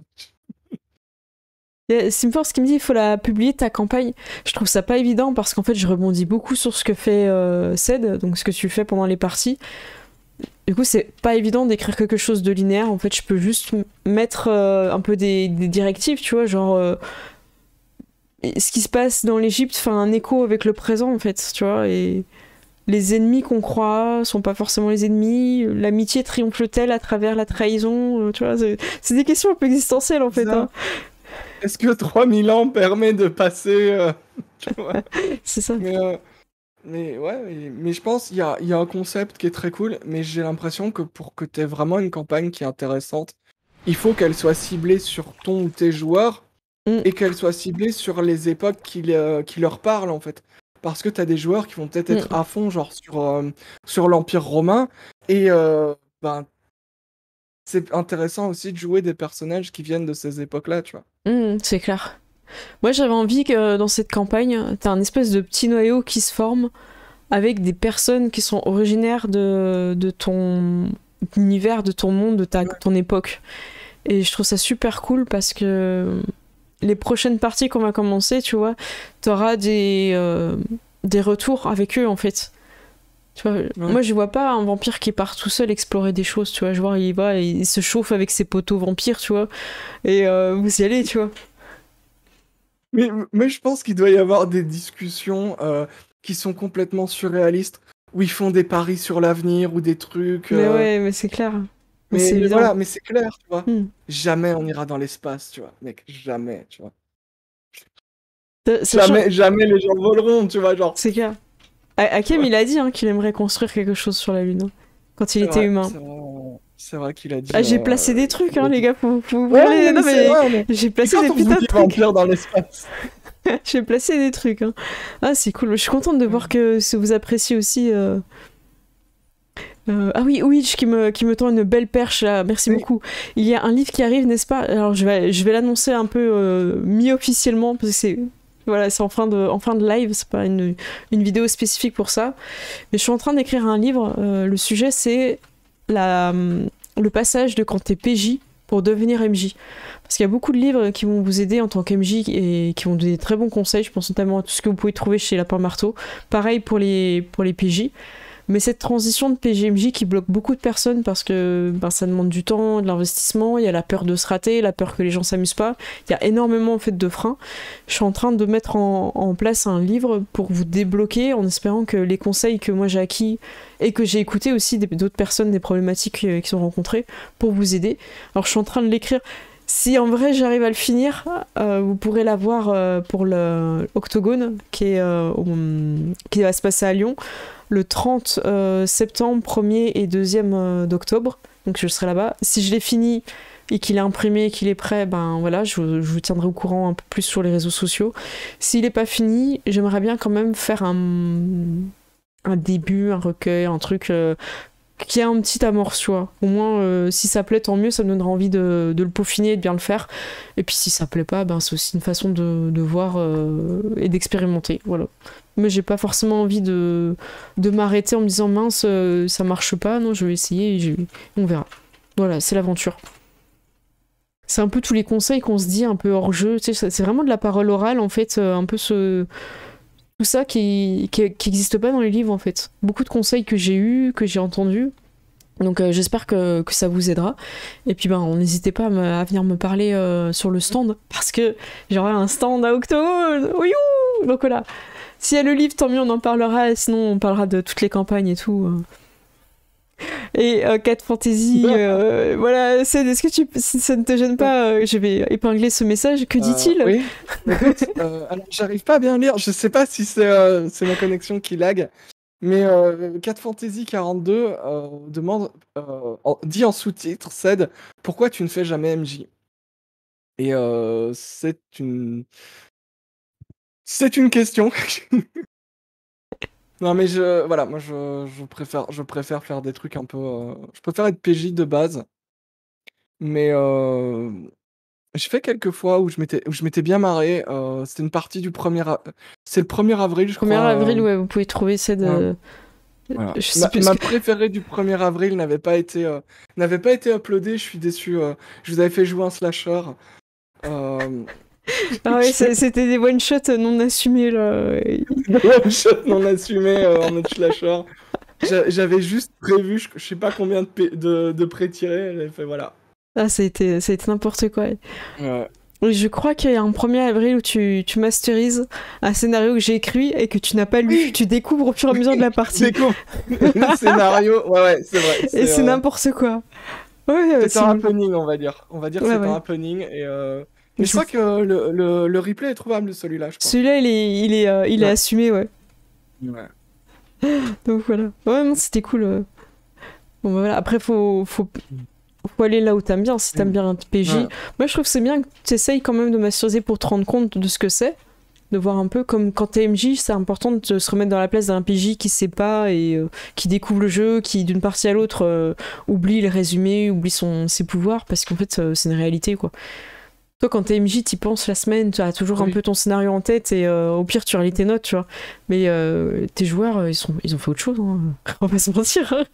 Il y a Simforce qui me dit il faut la publier ta campagne. Je trouve ça pas évident parce qu'en fait je rebondis beaucoup sur ce que fait euh, Ced, donc ce que tu fais pendant les parties. Du coup c'est pas évident d'écrire quelque chose de linéaire. En fait je peux juste m- mettre euh, un peu des, des directives, tu vois, genre euh, ce qui se passe dans l'Égypte fait un écho avec le présent en fait, tu vois, et les ennemis qu'on croit sont pas forcément les ennemis. L'amitié triomphe-t-elle à travers la trahison, euh, tu vois, c'est c'est des questions un peu existentielles en fait. Ça. Hein. Est-ce que trois mille ans permet de passer, euh, tu vois? C'est ça. Mais, euh, mais ouais, mais, mais je pense qu'il y a, il y a un concept qui est très cool, mais j'ai l'impression que pour que tu aies vraiment une campagne qui est intéressante, il faut qu'elle soit ciblée sur ton ou tes joueurs Mm. et qu'elle soit ciblée sur les époques qui, le- qui leur parlent en fait. Parce que tu as des joueurs qui vont peut-être être Mm. à fond genre sur, euh, sur l'Empire romain et euh, ben, c'est intéressant aussi de jouer des personnages qui viennent de ces époques-là, tu vois. Mm, c'est clair. Moi, j'avais envie que euh, dans cette campagne, t'as un espèce de petit noyau qui se forme avec des personnes qui sont originaires de, de ton univers, de ton monde, de ta, Ouais. ton époque. Et je trouve ça super cool parce que les prochaines parties qu'on va commencer, tu vois, t'auras des, euh, des retours avec eux, en fait. Tu vois, moi, je vois pas un vampire qui part tout seul explorer des choses, tu vois. Je vois, il va, et il se chauffe avec ses poteaux vampires, tu vois. Et euh, vous y allez, tu vois. Mais, mais je pense qu'il doit y avoir des discussions euh, qui sont complètement surréalistes, où ils font des paris sur l'avenir ou des trucs. Mais euh, ouais, mais c'est clair. Mais mais c'est mais évident. voilà, mais c'est clair, tu vois. Hmm. Jamais on ira dans l'espace, tu vois, mec, jamais, tu vois. Euh, sachant- Jamais, jamais les gens voleront, tu vois, genre. C'est clair. Hakem, il a dit hein, qu'il aimerait construire quelque chose sur la Lune, hein, quand il C'est était vrai, humain. c'est vrai, c'est vrai qu'il a dit. Ah, j'ai euh, placé des trucs, hein, il a les dit- gars, faut, faut Ouais, oublier les- mais Non, c'est mais vrai, mais- j'ai Et placé quand des on vous putains de dit trucs. vampire dans l'espace. J'ai placé des trucs. Hein. Ah, c'est cool. Je suis contente de voir que ça vous appréciez aussi. euh, euh, Ah oui, Witch qui me, qui me tend une belle perche là. Merci Oui. beaucoup. Il y a un livre qui arrive, n'est-ce pas? Alors, je vais, je vais l'annoncer un peu euh, mi-officiellement parce que c'est. Voilà, c'est en fin de, en fin de live, c'est pas une, une vidéo spécifique pour ça. Mais je suis en train d'écrire un livre. euh, le sujet, c'est la, le passage de quand t'es P J pour devenir M J. Parce qu'il y a beaucoup de livres qui vont vous aider en tant qu'M J et qui vont donner des très bons conseils. Je pense notamment à tout ce que vous pouvez trouver chez Lapin Marteau. Pareil pour les, pour les P J. Mais cette transition de P J M J qui bloque beaucoup de personnes parce que ben, ça demande du temps, de l'investissement, il y a la peur de se rater, la peur que les gens s'amusent pas. Il y a énormément en fait de freins. Je suis en train de mettre en, en place un livre pour vous débloquer en espérant que les conseils que moi j'ai acquis et que j'ai écouté aussi des- d'autres personnes, des problématiques euh, qu'ils ont rencontrées pour vous aider. Alors je suis en train de l'écrire. Si en vrai j'arrive à le finir, euh, vous pourrez l'avoir euh, pour le Octogone qui, est, euh, au- qui va se passer à Lyon le trente euh, septembre, premier et deuxième euh, d'octobre. Donc je serai là-bas. Si je l'ai fini et qu'il est imprimé et qu'il est prêt, ben voilà, je, je vous tiendrai au courant un peu plus sur les réseaux sociaux. S'il n'est pas fini, j'aimerais bien quand même faire un, un début, un recueil, un truc euh, qui a un petit amorce, tu vois. Au moins, euh, si ça plaît, tant mieux, ça me donnera envie de, de le peaufiner et de bien le faire. Et puis si ça plaît pas, ben c'est aussi une façon de, de voir euh, et d'expérimenter, voilà. Mais j'ai pas forcément envie de, de m'arrêter en me disant mince, euh, ça marche pas, non, je vais essayer et je- on verra. Voilà, c'est l'aventure. C'est un peu tous les conseils qu'on se dit un peu hors jeu, tu sais, c'est vraiment de la parole orale en fait, euh, un peu ce tout ça qui qui qui existe pas dans les livres en fait. Beaucoup de conseils que j'ai eus, que j'ai entendus. Donc euh, j'espère que, que ça vous aidera. Et puis ben n'hésitez pas à, me- à venir me parler euh, sur le stand parce que j'aurai un stand à Octogone. Ouiou. Donc voilà. S'il y a le livre, tant mieux, on en parlera. Sinon, on parlera de toutes les campagnes et tout. euh. Et euh, Cat Fantasy, euh, voilà. C'est, est-ce que tu, si ça ne te gêne pas, euh, je vais épingler ce message. Que Euh, dit-il? Oui. Écoute, euh, alors j'arrive pas à bien lire. Je sais pas si c'est euh, c'est ma connexion qui lag. Mais euh, Cat Fantasy quarante-deux euh, demande, euh, en- dit en sous-titre, Ced, pourquoi tu ne fais jamais M J? Et euh, c'est une. C'est une question. Non mais je voilà, moi je, je préfère je préfère faire des trucs un peu euh, je préfère être P J de base, mais euh, j'ai fait quelques fois où je m'étais où je m'étais bien marré. Euh, c'était une partie du premier a- c'est le premier avril je premier crois. avril, euh, ouais, vous pouvez trouver ça de. ouais, voilà. Je sais Ma, plus ce ma que. préférée du premier avril n'avait pas été euh, n'avait pas été uploadée. Je suis déçu. euh, je vous avais fait jouer un slasher. Euh, Ah ouais, c'est- c'était des one-shots non assumés là. One shot non assumé euh, en mode slasher. J'a- J'avais juste prévu, je, je sais pas combien de, p- de, de pré-tirés, j'avais fait voilà. Ah, ça a été, ça a été n'importe quoi. Ouais. Et je crois qu'il y a un premier avril où tu, tu masterises un scénario que j'ai écrit et que tu n'as pas lu. Oui. Tu découvres au fur et à mesure de la partie. Découvre le scénario. Ouais, ouais, c'est vrai. Et c'est euh, n'importe quoi. Ouais, c'est c'est un n'importe- happening, on va dire. On va dire que Ouais, c'est ouais. un happening. Et euh, Mais je Je- crois que le, le, le replay est trouvable de celui-là, je crois. Celui-là, il est, il est, euh, il est Ouais. assumé, ouais. Ouais. Donc voilà. Ouais, non, c'était cool. euh. Bon, bah voilà. Après, faut, faut, faut aller là où t'aimes bien. Si t'aimes Mm. bien un P J. Ouais. Moi, je trouve que c'est bien que tu essayes quand même de masteriser pour te rendre compte de ce que c'est. De voir un peu comme quand t'es M J, c'est important de te- se remettre dans la place d'un P J qui sait pas et euh, qui découvre le jeu, qui d'une partie à l'autre euh, oublie le résumé, oublie son, ses pouvoirs, parce qu'en fait, euh, c'est une réalité, quoi. Toi, quand t'es M J, t'y penses la semaine, tu as toujours un Oui. peu ton scénario en tête et euh, au pire, tu relis tes notes, tu vois. Mais euh, tes joueurs, euh, ils, sont, ils ont fait autre chose, hein. On va pas se mentir. hein.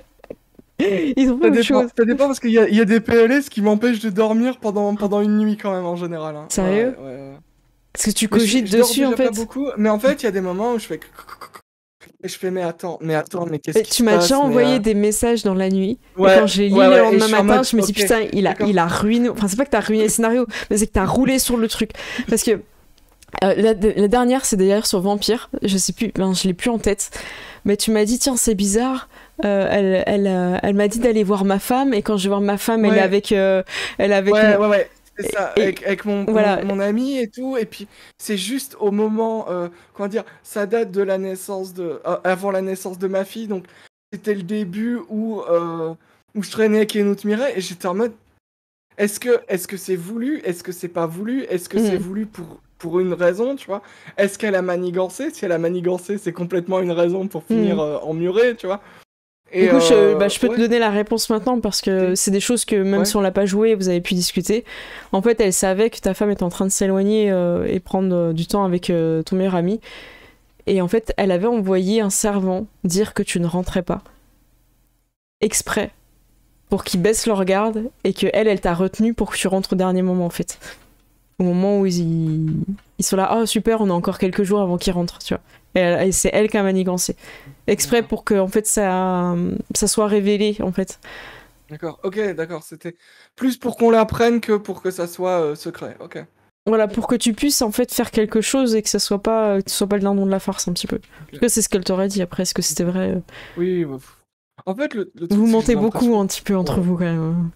Ils ont fait Ça autre dépend, chose. ça dépend parce qu'il y a, il y a des P L S qui m'empêchent de dormir pendant, pendant une nuit quand même en général. hein. Sérieux Ouais, ouais, ouais. Parce que tu Mais je- cogites je dors dessus, déjà en fait. pas beaucoup, mais en fait, il y a des moments où je fais. Et je fais, mais attends, mais attends, mais qu'est-ce Et qui tu se m'as passe, déjà mais, envoyé euh, des messages dans la nuit. Ouais, et quand je les lis ouais, le ouais, et lendemain je suis en matin, mode, je me dis ok, putain, il a, d'accord. il a ruiné. Enfin, c'est pas que t'as ruiné le scénario, mais c'est que t'as roulé sur le truc. Parce que euh, la, la dernière, c'est d'ailleurs sur Vampire. Je sais plus, ben, je l'ai plus en tête. Mais tu m'as dit, tiens, c'est bizarre. Euh, elle elle, euh, elle m'a dit d'aller voir ma femme. Et quand je vais voir ma femme, elle Ouais. est avec. euh, elle est avec Ouais, mon- ouais, ouais. C'est ça, Et, et avec, avec mon, voilà. mon, mon ami et tout, et puis c'est juste au moment, euh, comment dire, ça date de la naissance de, euh, avant la naissance de ma fille, donc c'était le début où, euh, où je traînais avec Enout Mireille, et j'étais en mode, est-ce que, est-ce que c'est voulu, est-ce que c'est pas voulu, est-ce que c'est Mm. voulu pour, pour une raison, tu vois? Est-ce qu'elle a manigancé? Si elle a manigancé, c'est complètement une raison pour finir Mm. euh, emmuré, tu vois? Du Et coup, je, bah, euh, je peux te ouais, donner la réponse maintenant parce que si, c'est des choses que même ouais, si on l'a pas joué, vous avez pu discuter. En fait, elle savait que ta femme était en train de s'éloigner euh, et prendre euh, du temps avec euh, ton meilleur ami. Et en fait, elle avait envoyé un servant dire que tu ne rentrais pas, exprès, pour qu'il baisse le regard et que elle, elle t'a retenu pour que tu rentres au dernier moment, en fait. Au moment où ils, ils sont là, oh super, on a encore quelques jours avant qu'ils rentrent, tu vois. Et, elle- et c'est elle qui a manigancé. Exprès d'accord, pour que, en fait, ça, ça soit révélé, en fait. d'accord, ok, d'accord, c'était plus pour qu'on l'apprenne que pour que ça soit euh, secret, ok. Voilà, pour que tu puisses, en fait, faire quelque chose et que ça soit pas, que ce soit pas le dindon de la farce, un petit peu. En tout Ok. cas, c'est ce qu'elle t'aurait dit. Après, est-ce que c'était vrai? euh, Oui, bah, pff. En fait, le, le Vous truc, c'est que j'ai mentez beaucoup, l'impression. un petit peu, entre Ouais. vous, quand même.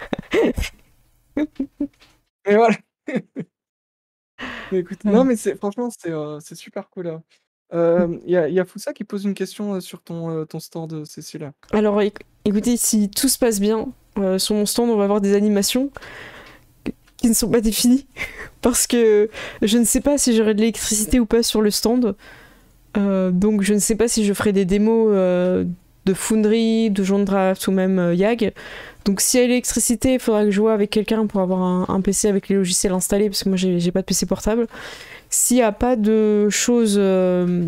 Mais voilà. Mais écoute, non, Ouais. mais c'est franchement, c'est euh, c'est super cool, hein. Euh, Il y a, il y a Foussa qui pose une question euh, sur ton, euh, ton stand, euh, Cécile. Alors, éc- écoutez, si tout se passe bien, euh, sur mon stand, on va avoir des animations qui ne sont pas définies. Parce que je ne sais pas si j'aurai de l'électricité ou pas sur le stand. Euh, donc, je ne sais pas si je ferai des démos euh, de Foundry, de Joint Draft ou même euh, Yag. Donc, s'il y a l'électricité, il faudra que je joue avec quelqu'un pour avoir un, un P C avec les logiciels installés. Parce que moi, j'ai j'ai pas de P C portable. S'il n'y a pas de choses. Euh,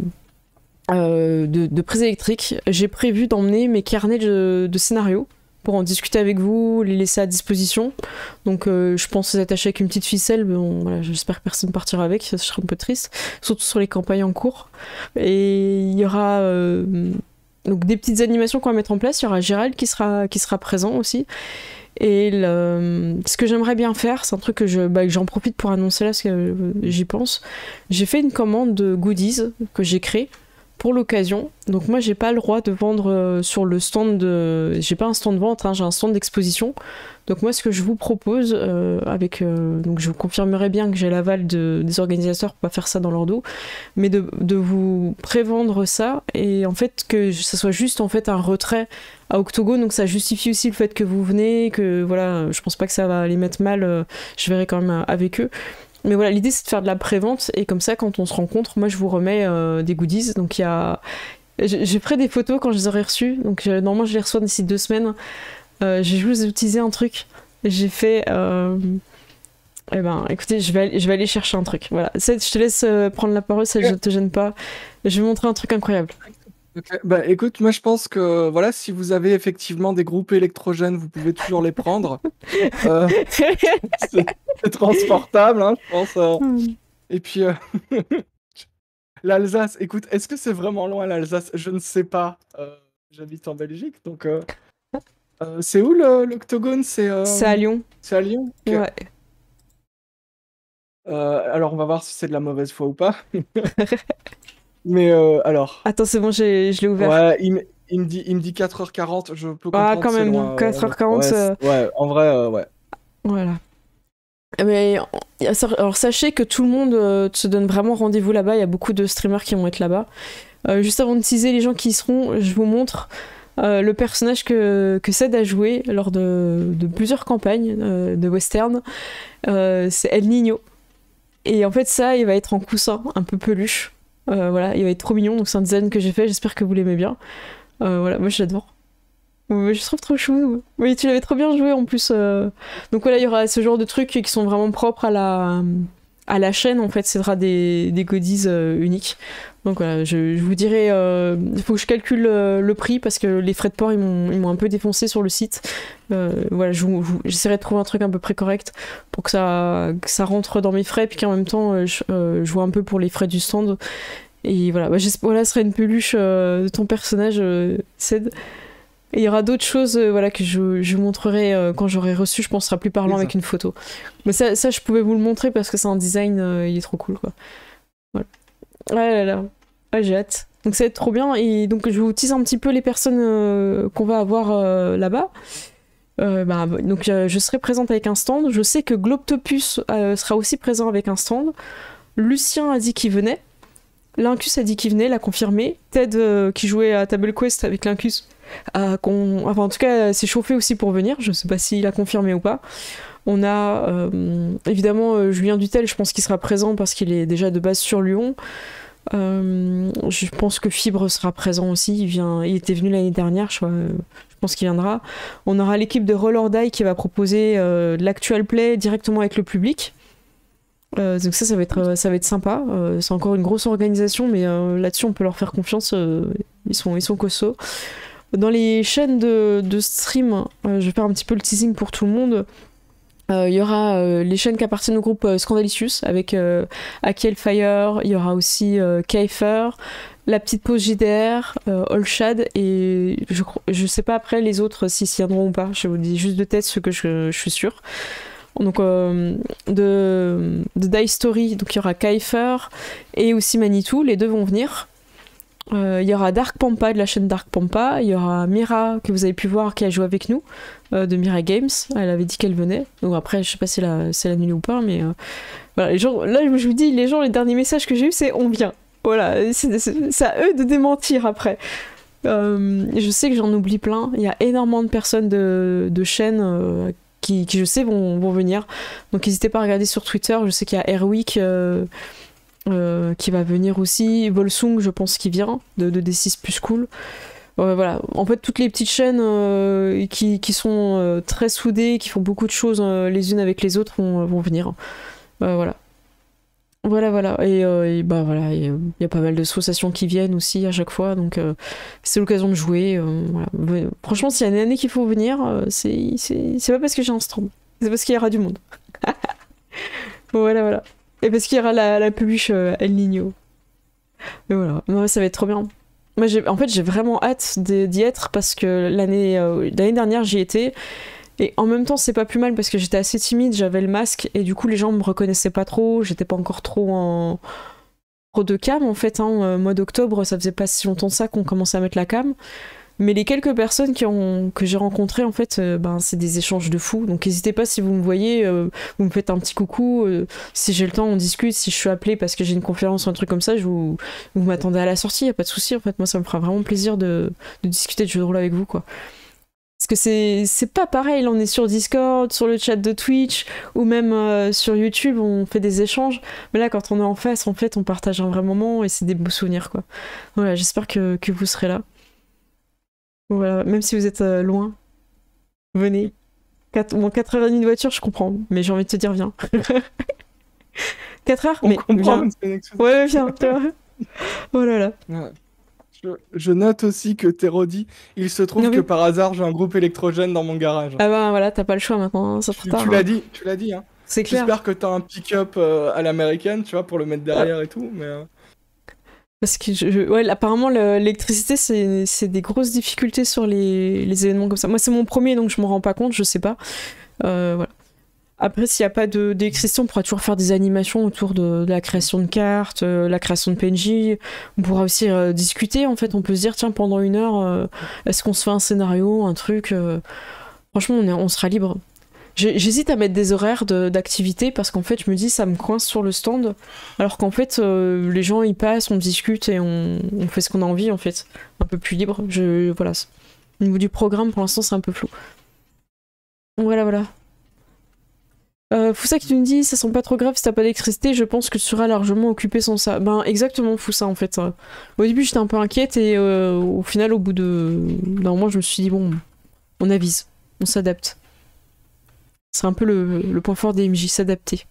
euh, de, de prise électrique, j'ai prévu d'emmener mes carnets de, de scénarios pour en discuter avec vous, les laisser à disposition. Donc euh, je pense les attacher avec une petite ficelle, mais bon, voilà, j'espère que personne partira avec, ça serait un peu triste, surtout sur les campagnes en cours. Et il y aura euh, donc des petites animations qu'on va mettre en place, il y aura Gérald qui sera, qui sera présent aussi. Et le, ce que j'aimerais bien faire, c'est un truc que, je, bah, que j'en profite pour annoncer là, parce que euh, j'y pense. J'ai fait une commande de goodies que j'ai créé pour l'occasion. Donc moi, j'ai pas le droit de vendre euh, sur le stand de... J'ai pas un stand de vente, hein, j'ai un stand d'exposition. Donc moi, ce que je vous propose, euh, avec... Euh, donc je vous confirmerai bien que j'ai l'aval de, des organisateurs pour pas faire ça dans leur dos, mais de, de vous prévendre ça, et en fait, que ça soit juste en fait un retrait à Octogone, donc ça justifie aussi le fait que vous venez, que voilà, je pense pas que ça va les mettre mal, euh, je verrai quand même euh, avec eux. Mais voilà, l'idée c'est de faire de la prévente et comme ça, quand on se rencontre, moi je vous remets euh, des goodies. Donc il y a. J'ai j'ai pris des photos quand je les aurai reçues. Donc euh, normalement je les reçois d'ici deux semaines. Euh, j'ai juste utilisé un truc. J'ai fait. Euh... Eh ben, écoutez, je vais, aller, je vais aller chercher un truc. Voilà. Seth, je te laisse euh, prendre la parole, ça ne te gêne pas. Je vais montrer un truc incroyable. Ok. Bah écoute, moi je pense que voilà, si vous avez effectivement des groupes électrogènes, vous pouvez toujours les prendre. Euh, c'est c'est transportable, hein, je pense. euh. Et puis euh, l'Alsace, écoute, est-ce que c'est vraiment loin l'Alsace? Je ne sais pas. Euh, j'habite en Belgique, donc euh, euh, c'est où le- l'Octogone? C'est C'est euh, à Lyon. c'est à Lyon? Ok. Ouais. Euh, alors on va voir si c'est de la mauvaise foi ou pas. Mais euh, alors, Attends, c'est bon, j'ai- je l'ai ouvert. ouais, il me, il me dit, il me dit quatre heures quarante, je peux Ah, comprendre, quand c'est même bien. loin. quatre euh, heures quarante. ouais, c'est- euh, ouais, en vrai, euh, ouais. Voilà. Mais, alors sachez que tout le monde euh, se donne vraiment rendez-vous là-bas, il y a beaucoup de streamers qui vont être là-bas. Euh, juste avant de teaser les gens qui y seront, je vous montre euh, le personnage que, que Ced a joué lors de, de plusieurs campagnes euh, de western. Euh, c'est El Niño. Et en fait ça, il va être en coussin, un peu peluche. Euh, voilà, il va être trop mignon, donc c'est un design que j'ai fait, j'espère que vous l'aimez bien. Euh, voilà, moi j'adore. Ouais, je trouve trop chou. Oui, tu l'avais trop bien joué en plus. euh. Donc voilà, il y aura ce genre de trucs qui sont vraiment propres à la, à la chaîne. En fait, ce sera des, des goodies euh, uniques. Donc voilà, je, je vous dirai. euh, Il faut que je calcule euh, le prix parce que les frais de port ils m'ont ils m'ont un peu défoncé sur le site. Euh, voilà, je vous- je vous- j'essaierai de trouver un truc un peu près correct pour que ça, que ça rentre dans mes frais, puis qu'en même temps, euh, je, euh, je vois un peu pour les frais du stand. Et voilà, bah, j'espère- voilà, ce sera une peluche euh, de ton personnage, euh, Ced. Et il y aura d'autres choses euh, voilà, que je, je vous montrerai euh, quand j'aurai reçu, je pense que ce sera plus parlant C'est ça. avec une photo. Mais ça, ça, je pouvais vous le montrer parce que c'est un design, euh, il est trop cool. Quoi. Voilà. Ouais, là, là. Ouais, j'ai hâte. Donc ça va être trop bien. Et donc je vous tease un petit peu les personnes euh, qu'on va avoir euh, là-bas. Euh, bah, donc euh, je serai présente avec un stand. Je sais que Globtopus euh, sera aussi présent avec un stand. Lucien a dit qu'il venait. Lincus a dit qu'il venait, l'a confirmé. Ted euh, qui jouait à Table Quest avec Lincus, a con... enfin en tout cas s'est chauffé aussi pour venir. Je sais pas s'il a confirmé ou pas. On a euh, évidemment euh, Julien Dutel, je pense qu'il sera présent parce qu'il est déjà de base sur Lyon. Euh, je pense que Fibre sera présent aussi. Il, vient... il était venu l'année dernière, je, crois. Je pense qu'il viendra. On aura l'équipe de Roll or Die qui va proposer euh, de l'actual play directement avec le public. Euh, donc ça, ça va être, ça va être sympa. Euh, c'est encore une grosse organisation, mais euh, là-dessus, on peut leur faire confiance. Euh, ils sont, ils sont costauds. Dans les chaînes de, de stream, euh, je vais faire un petit peu le teasing pour tout le monde. Il euh, y aura euh, les chaînes qui appartiennent au groupe euh, Scandalicious avec euh, Akiel Fire. Il y aura aussi euh, Kaifer, La Petite Pause J D R, euh, Allshad et je, je sais pas après les autres s'ils s'y viendront ou pas. Je vous dis juste de tête ce que je, je suis sûre. Donc euh, de, de Die Story, donc il y aura Kaifer et aussi Manitou, les deux vont venir. Il euh, y aura Dark Pampa de la chaîne Dark Pampa, il y aura Mira que vous avez pu voir qui a joué avec nous euh, de Mira Games, elle avait dit qu'elle venait. Donc après je sais pas si elle a, si elle a annulé ou pas, mais euh, voilà, les gens, là je vous dis, les gens, les derniers messages que j'ai eu c'est on vient. Voilà, c'est, c'est, c'est à eux de démentir après. Euh, je sais que j'en oublie plein, il y a énormément de personnes de, de chaînes euh, Qui, qui je sais vont, vont venir. Donc n'hésitez pas à regarder sur Twitter. Je sais qu'il y a Airwick euh, euh, qui va venir aussi. Volsung, je pense qu'il vient, de, de D six Plus Cool. Euh, voilà. En fait, toutes les petites chaînes euh, qui, qui sont euh, très soudées, qui font beaucoup de choses euh, les unes avec les autres vont, vont venir. Euh, voilà. Voilà, voilà. Et, euh, et bah voilà, il y a pas mal d'associations qui viennent aussi à chaque fois, donc euh, c'est l'occasion de jouer. Euh, voilà. Franchement, s'il y a une année qu'il faut venir, euh, c'est, c'est, c'est pas parce que j'ai un stand, c'est parce qu'il y aura du monde. Voilà, voilà. Et parce qu'il y aura la, la publish euh, El Niño. Et voilà. Non, ça va être trop bien. Moi, j'ai, en fait, j'ai vraiment hâte de, d'y être parce que l'année, euh, l'année dernière, j'y étais. Et en même temps, c'est pas plus mal parce que j'étais assez timide, j'avais le masque et du coup, les gens me reconnaissaient pas trop. J'étais pas encore trop en trop de cam en fait. Hein. Euh, mois d'octobre, ça faisait pas si longtemps que ça qu'on commençait à mettre la cam. Mais les quelques personnes qui ont, que j'ai rencontrées, en fait, euh, ben, c'est des échanges de fous. Donc n'hésitez pas, si vous me voyez, euh, vous me faites un petit coucou. Euh, si j'ai le temps, on discute. Si je suis appelée parce que j'ai une conférence ou un truc comme ça, je vous, vous m'attendez à la sortie, y a pas de souci. En fait, moi, ça me fera vraiment plaisir de, de discuter de jeux de rôle avec vous, quoi. Parce que c'est, c'est pas pareil, là on est sur Discord, sur le chat de Twitch, ou même euh, sur YouTube, on fait des échanges. Mais là, quand on est en face, en fait, on partage un vrai moment et c'est des beaux souvenirs, quoi. Voilà, j'espère que, que vous serez là. Voilà, même si vous êtes euh, loin, venez. quatre, bon, quatre heures trente de voiture, je comprends, mais j'ai envie de te dire, viens. quatre heures? On Mais comprend, viens. mais Ouais, viens, tu vois. Oh là là. ouais. Je, je note aussi que Terodi, il se trouve Non, que mais... par hasard, j'ai un groupe électrogène dans mon garage. Ah bah voilà, t'as pas le choix maintenant, hein, c'est trop Tu, tard. tu hein. l'as dit, tu l'as dit, hein. C'est clair. J'espère que t'as un pick-up euh, à l'américaine, tu vois, pour le mettre derrière et tout, mais... euh, Parce que, je, je- ouais, apparemment, le- l'électricité, c'est, c'est des grosses difficultés sur les, les événements comme ça. Moi, c'est mon premier, donc je m'en rends pas compte, je sais pas. Euh, voilà. Après, s'il n'y a pas de, d'électricité, on pourra toujours faire des animations autour de, de la création de cartes, euh, la création de P N J. On pourra aussi euh, discuter, en fait. On peut se dire, tiens, pendant une heure, euh, est-ce qu'on se fait un scénario, un truc euh, Franchement, on, est- on sera libre. J'ai- J'hésite à mettre des horaires de- d'activité parce qu'en fait, je me dis, ça me coince sur le stand. Alors qu'en fait, euh, les gens, ils passent, on discute et on, on fait ce qu'on a envie, en fait. Un peu plus libre. Je, voilà. Au niveau du programme, pour l'instant, c'est un peu flou. Voilà, voilà. Euh, Foussa qui nous dit, ça sent pas trop grave si t'as pas d'électricité, je pense que tu seras largement occupé sans ça. Ben exactement, Foussa en fait. Euh, Au début j'étais un peu inquiète et euh, au final, au bout de d'un moment, je me suis dit, bon, on avise, on s'adapte. C'est un peu le, le point fort des M J, s'adapter.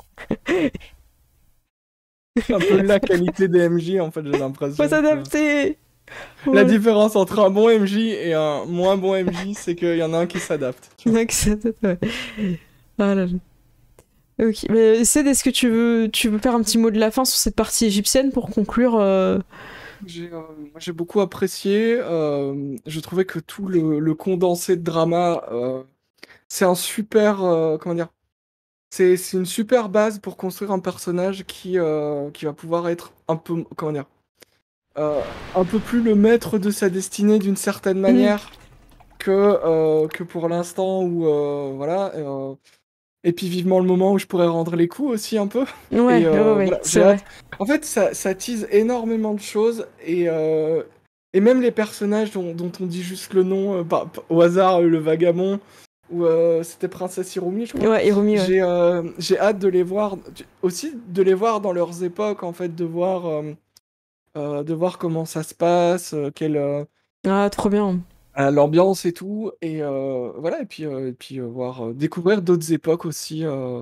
C'est un peu la qualité des M J, en fait, j'ai l'impression. Faut s'adapter. La Ouais. différence entre un bon M J et un moins bon M J, c'est qu'il y en a un qui s'adapte. tu vois. Ouais, que s'adapte, ouais. Ah là là. Ok, mais Ced, est-ce que tu veux, tu veux faire un petit mot de la fin sur cette partie égyptienne pour conclure euh, J'ai euh, moi, j'ai beaucoup apprécié. euh, je trouvais que tout le, le condensé de drama, euh, c'est un super. euh, comment dire? C'est c'est une super base pour construire un personnage qui, euh, qui va pouvoir être un peu. Comment dire? euh, un peu plus le maître de sa destinée d'une certaine manière que, euh, que pour l'instant où euh, voilà. euh, Et puis vivement le moment où je pourrais rendre les coups aussi un peu. Ouais, Et ouais, euh, ouais, voilà, c'est j'ai vrai. hâte. En fait, ça, ça tease énormément de choses. Et, euh, et même les personnages dont, dont on dit juste le nom euh, par- par- au hasard, euh, le vagabond, ou euh, c'était Princesse Hirumi, je crois. Ouais, Hirumi, ouais. J'ai euh, j'ai hâte de les voir, aussi de les voir dans leurs époques, en fait, de voir, euh, euh, de voir comment ça se passe, euh, quelle, euh, Ah, trop bien. à l'ambiance et tout, et euh, voilà, et puis, euh, et puis euh, voir, euh, découvrir d'autres époques aussi, euh,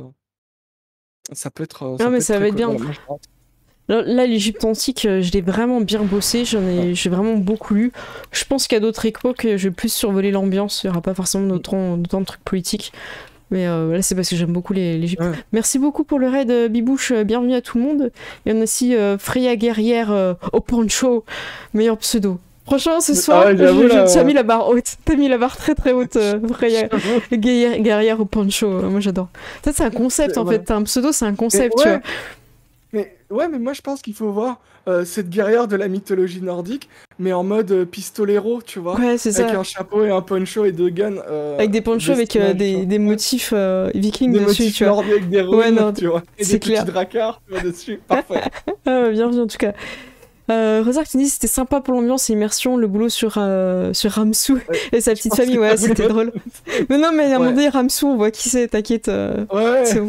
ça peut être, euh, Non, ça mais peut être ça très va être cool. bien. Voilà, moi, j'ai hâte. Là, là, l'Égypte antique, euh, je l'ai vraiment bien bossé, j'en Ouais. ai, j'ai vraiment beaucoup lu. Je pense qu'à d'autres époques, euh, je vais plus survoler l'ambiance, il n'y aura pas forcément d'autant, d'autant de trucs politiques. Mais euh, là, c'est parce que j'aime beaucoup les- l'Égypte. Ouais. Merci beaucoup pour le raid, euh, Bibouche, euh, bienvenue à tout le monde. Il y en a aussi euh, Freya Guerrière euh, au poncho, meilleur pseudo. Franchement, ce Mais- soir, ah ouais, je, j'avoue, je- là, tu as euh, mis la barre haute. T'as mis la barre très très haute, euh, Freya j'avoue. Guerrière, Guerrière au poncho. Euh, Moi, j'adore. Ça, c'est un concept, C'est- en voilà. fait. Un pseudo, c'est un Mais concept, tu vois. ouais, mais ouais, mais moi je pense qu'il faut voir euh, cette guerrière de la mythologie nordique, mais en mode euh, pistolero, tu vois, Ouais, c'est avec ça. un chapeau et un poncho et deux guns euh, Avec des ponchos avec euh, d'espionnage, tu des, vois. des motifs euh, vikings Des dessus, motifs tu vois. nordiques avec des Ouais, runes, non, tu vois, et c'est des petits clair. dracards, tu vois, dessus. Parfait. Ah, bienvenue en tout cas. Euh, Rozar qui nous dit c'était sympa pour l'ambiance et immersion, le boulot sur, euh, sur Ramsou Ouais, et sa je petite pense famille, que ouais, t'as voulu c'était mettre- drôle. Mais non, mais à un moment Ouais. donné, Ramsou, on voit qui c'est, t'inquiète. euh, Ouais, c'est bon.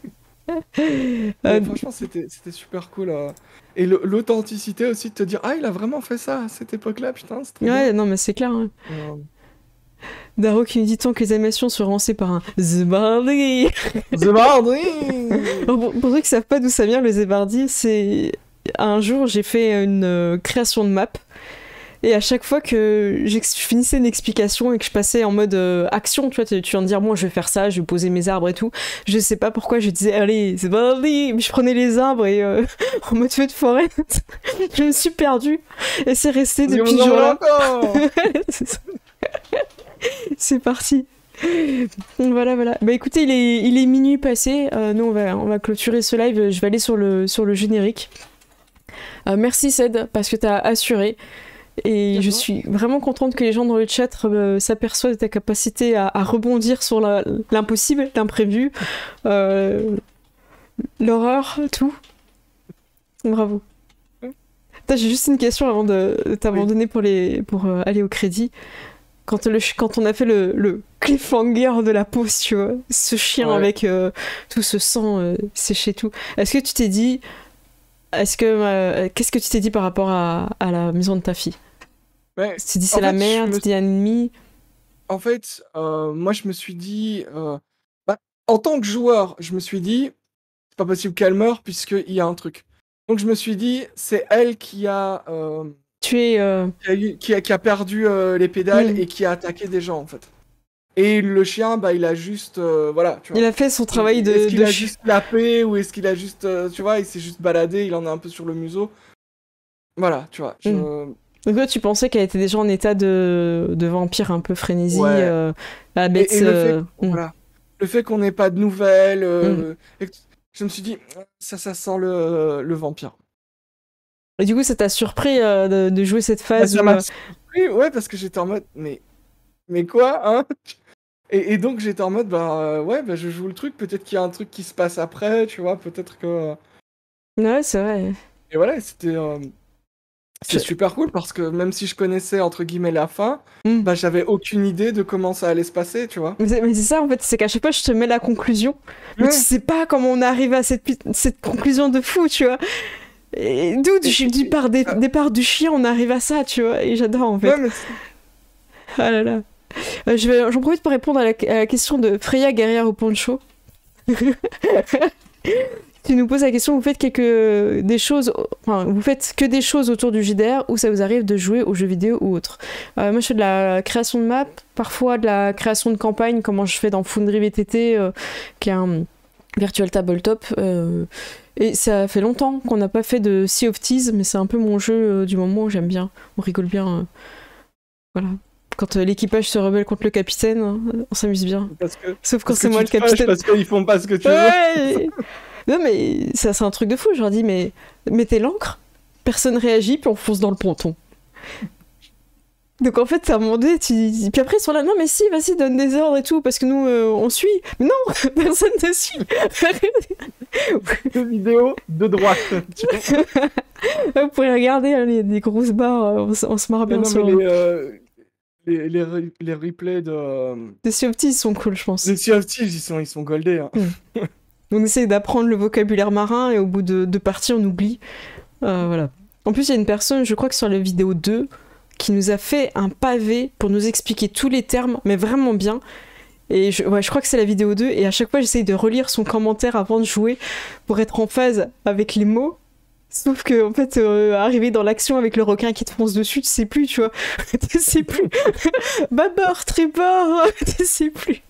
mais Euh, franchement, c'était c'était super cool. euh. Et le- l'authenticité aussi de te dire, ah, il a vraiment fait ça à cette époque-là, putain, c'est trop ouais, bien. non, mais c'est clair. Hein. Euh, Daro qui nous dit tant que les animations seront lancées par un Zebardi. The Bardi. Pour, pour ceux qui savent pas d'où ça vient, le Zebardi, c'est. Un jour, j'ai fait une euh, création de map. Et à chaque fois que je finissais une explication et que je passais en mode euh, action, tu vois, tu, tu viens de dire, moi je vais faire ça, je vais poser mes arbres et tout, je sais pas pourquoi je disais, allez, c'est pas allez, mais je prenais les arbres et euh, en mode feu de forêt, je me suis perdue. Et c'est resté Parce que depuis vous ce en jour-là. voulez encore. C'est ça. C'est parti. Voilà, voilà. Bah écoutez, il est, il est minuit passé. Euh, nous, on va, on va clôturer ce live. Je vais aller sur le, sur le générique. Euh, merci, Ced, parce que t'as assuré. Et De je quoi suis vraiment contente que les gens dans le chat euh, s'aperçoivent de ta capacité à, à rebondir sur la- l'impossible, l'imprévu, euh, l'horreur, tout. Bravo. Putain, j'ai juste une question avant de, de t'abandonner pour, les, pour euh, aller au crédit. Quand, le, ch- quand on a fait le, le cliffhanger de la pause, tu vois, ce chien Ouais. avec euh, tout ce sang euh, séché, tout. Est-ce que tu t'es dit. Est-ce que. euh, Qu'est-ce que tu t'es dit par rapport à, à la maison de ta fille? Ouais. Tu t'es dit En c'est la fait, je merde, me tu t'es dit un ennemi? En fait, euh, moi, je me suis dit, euh, bah, en tant que joueur, je me suis dit, c'est pas possible qu'elle meure puisqu'il y a un truc. Donc, je me suis dit, c'est elle qui a, euh, Tu es. euh, qui a, eu- qui a- qui a perdu euh, les pédales Mm. et qui a attaqué des gens, en fait. Et le chien, bah, il a juste, euh, voilà, tu vois. Il a fait son travail de. Est-ce qu'il de a chi- juste lapé ou est-ce qu'il a juste, euh, tu vois, il s'est juste baladé, il en a un peu sur le museau. Voilà, tu vois. Je... Mm. Donc toi, tu pensais qu'elle était déjà en état de, de vampire un peu frénésie, Ouais. euh, la bête. Et, et le fait, euh, mm. voilà, le fait qu'on n'ait pas de nouvelles, euh, et que- je me suis dit, ça, ça sent le, le vampire. Et du coup, ça t'a surpris euh, de, de jouer cette Bah, phase ça où, m'a euh, surpris, ouais, parce que j'étais en mode, mais, mais quoi, hein? Et, et donc j'étais en mode, bah euh, ouais, bah, je joue le truc, peut-être qu'il y a un truc qui se passe après, tu vois, peut-être que... Ouais, c'est vrai. Et voilà, et c'était... euh, C'est Je- super cool parce que même si je connaissais entre guillemets la fin, Mm. bah j'avais aucune idée de comment ça allait se passer, tu vois. Mais c'est mais c'est ça en fait, c'est qu'à chaque fois je te mets la conclusion, mais Ouais. tu sais pas comment on est arrivé à cette, put- cette conclusion de fou, tu vois. Et d'où Et- du, du et- par dé- ah. départ du chien, on arrive à ça, tu vois. Et j'adore en fait. Ouais, mais c'est- Ah là là. Euh, je vais, j'en profite pour répondre à la, à la question de Freya Guerrière au poncho. Tu nous poses la question, vous faites quelque des choses, enfin, vous faites que des choses autour du J D R ou ça vous arrive de jouer aux jeux vidéo ou autre. Euh, moi, je fais de la création de map, parfois de la création de campagne, comme je fais dans Foundry V T T, euh, qui est un virtual tabletop. Euh, et ça fait longtemps qu'on n'a pas fait de Sea of Thieves, mais c'est un peu mon jeu euh, du moment, j'aime bien, on rigole bien. euh, voilà. Quand euh, l'équipage se rebelle contre le capitaine, hein, on s'amuse bien. parce que, Sauf quand parce que c'est moi le tu te fâches capitaine. parce qu'ils font pas ce que tu veux. Ouais. Non mais ça c'est un truc de fou, je leur dis mais mettez l'ancre, personne réagit puis on fonce dans le ponton. Donc en fait, à un moment donné, tu... puis après ils sont là, non mais si, vas-y, donne des ordres et tout, parce que nous, euh, on suit. Mais non, personne ne suit. Deux vidéos de droite. Tu vois. Vous pouvez regarder hein, les, les grosses barres, on, s- on se marre Mais bien non, sur... mais les, euh, les, les, re- les replays de, euh, Les Sea of Thieves sont cool, je pense. de Sea of Thieves, ils sont, ils sont goldés. Hein. On essaye d'apprendre le vocabulaire marin et au bout de deux parties, on oublie. Euh, voilà. En plus, il y a une personne, je crois que sur la vidéo deux, qui nous a fait un pavé pour nous expliquer tous les termes, mais vraiment bien. Et je, ouais, je crois que c'est la vidéo deux, et à chaque fois, j'essaye de relire son commentaire avant de jouer pour être en phase avec les mots. Sauf que, en fait, euh, arrivé dans l'action avec le requin qui te fonce dessus, tu sais plus, tu vois. Tu sais plus. Bâbord, tribord, tu sais plus.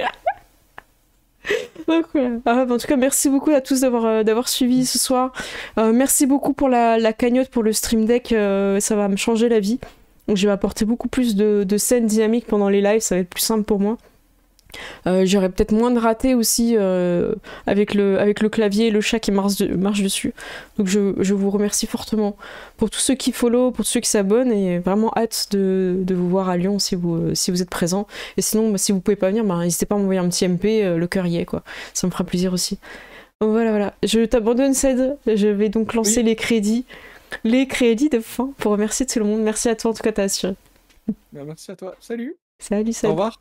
Donc, voilà. Ah, bah, en tout cas, merci beaucoup à tous d'avoir euh, d'avoir suivi ce soir. Euh, merci beaucoup pour la, la cagnotte, pour le stream deck. Euh, ça va me changer la vie. Donc, je vais apporter beaucoup plus de, de scènes dynamiques pendant les lives. Ça va être plus simple pour moi. Euh, J'aurai peut-être moins de ratés aussi euh, avec, le, avec le clavier et le chat qui marche, de, marche dessus. Donc je, je vous remercie fortement pour tous ceux qui follow, pour tous ceux qui s'abonnent, et vraiment hâte de, de vous voir à Lyon si vous, si vous êtes présents. Et sinon, bah, si vous pouvez pas venir, bah, n'hésitez pas à m'envoyer un petit M P, euh, le cœur y est, quoi. Ça me fera plaisir aussi. Donc voilà, voilà. Je t'abandonne, Ced. Je vais donc lancer Oui. les crédits. Les crédits de fin pour remercier tout le monde. Merci à toi, en tout cas, t'as assuré. Ben, merci à toi. Salut. Salut, Au Ced. revoir.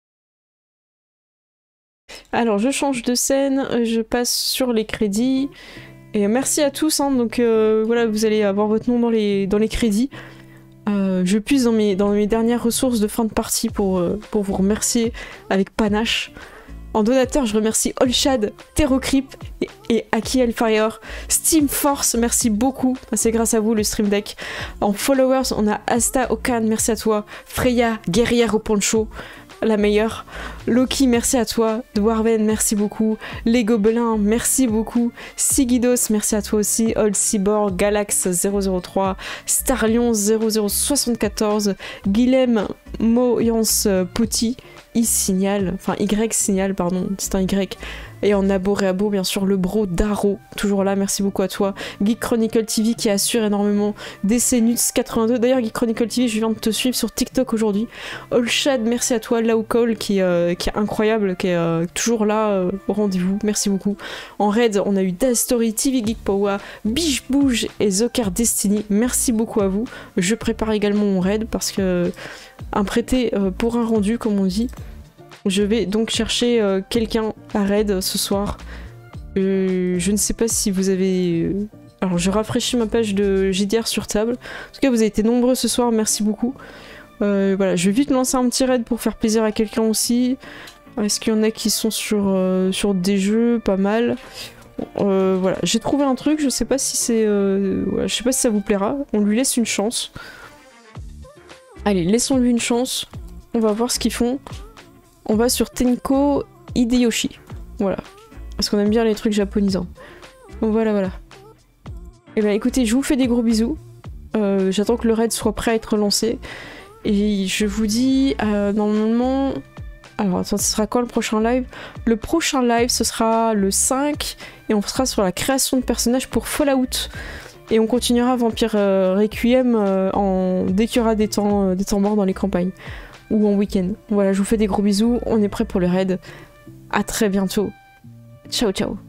Alors, je change de scène, je passe sur les crédits. Et merci à tous, hein, donc euh, voilà, vous allez avoir votre nom dans les, dans les crédits. Euh, je puise dans mes, dans mes dernières ressources de fin de partie pour, euh, pour vous remercier avec panache. En donateur, je remercie Olshad, Terrocrypt et, et Aki Hellfire. Steam Force, merci beaucoup, c'est grâce à vous le stream deck. En followers, on a Asta Okan, merci à toi. Freya, guerrière au poncho, la meilleure. Loki, merci à toi. Dwarven, merci beaucoup. Les Gobelins, merci beaucoup. Sigidos, merci à toi aussi. Old Cyborg, Galax zéro zéro trois, Starlion zéro zéro soixante-quatorze, Guilhem Moyance Poti, I signal, enfin Y signal, pardon, c'est un Y. Et en abo réabo, bien sûr, le bro Daro, toujours là, merci beaucoup à toi. Geek Chronicle T V qui assure énormément. D C Nuts quatre-vingt-deux, d'ailleurs Geek Chronicle T V, je viens de te suivre sur TikTok aujourd'hui. Olshad, merci à toi. Laukol qui, euh, qui est incroyable, qui est euh, toujours là euh, au rendez-vous, merci beaucoup. En raid, on a eu Death Story, T V Geek Power, Biche Bouge et Zoker Destiny, merci beaucoup à vous. Je prépare également mon raid parce que un prêté euh, pour un rendu, comme on dit. Je vais donc chercher euh, quelqu'un à raid ce soir. Euh, je ne sais pas si vous avez... euh, Alors, je rafraîchis ma page de J D R sur table. En tout cas, vous avez été nombreux ce soir, merci beaucoup. Euh, voilà, je vais vite lancer un petit raid pour faire plaisir à quelqu'un aussi. Est-ce qu'il y en a qui sont sur, euh, sur des jeux? Pas mal. Euh, voilà, j'ai trouvé un truc, je sais pas si c'est... Euh, voilà, je sais pas si ça vous plaira. On lui laisse une chance. Allez, laissons-lui une chance. On va voir ce qu'ils font. On va sur Tenko Hideyoshi. Voilà. Parce qu'on aime bien les trucs japonisants. Donc voilà, voilà. Et ben écoutez, je vous fais des gros bisous. Euh, J'attends que le raid soit prêt à être lancé. Et je vous dis, euh, normalement... Alors attends, ce sera quand le prochain live? Le prochain live, ce sera le cinq. Et on sera sur la création de personnages pour Fallout. Et on continuera Vampire euh, Requiem euh, en... dès qu'il y aura des temps, euh, des temps morts dans les campagnes. Ou en week-end. Voilà, je vous fais des gros bisous, on est prêt pour le raid. À très bientôt. Ciao ciao.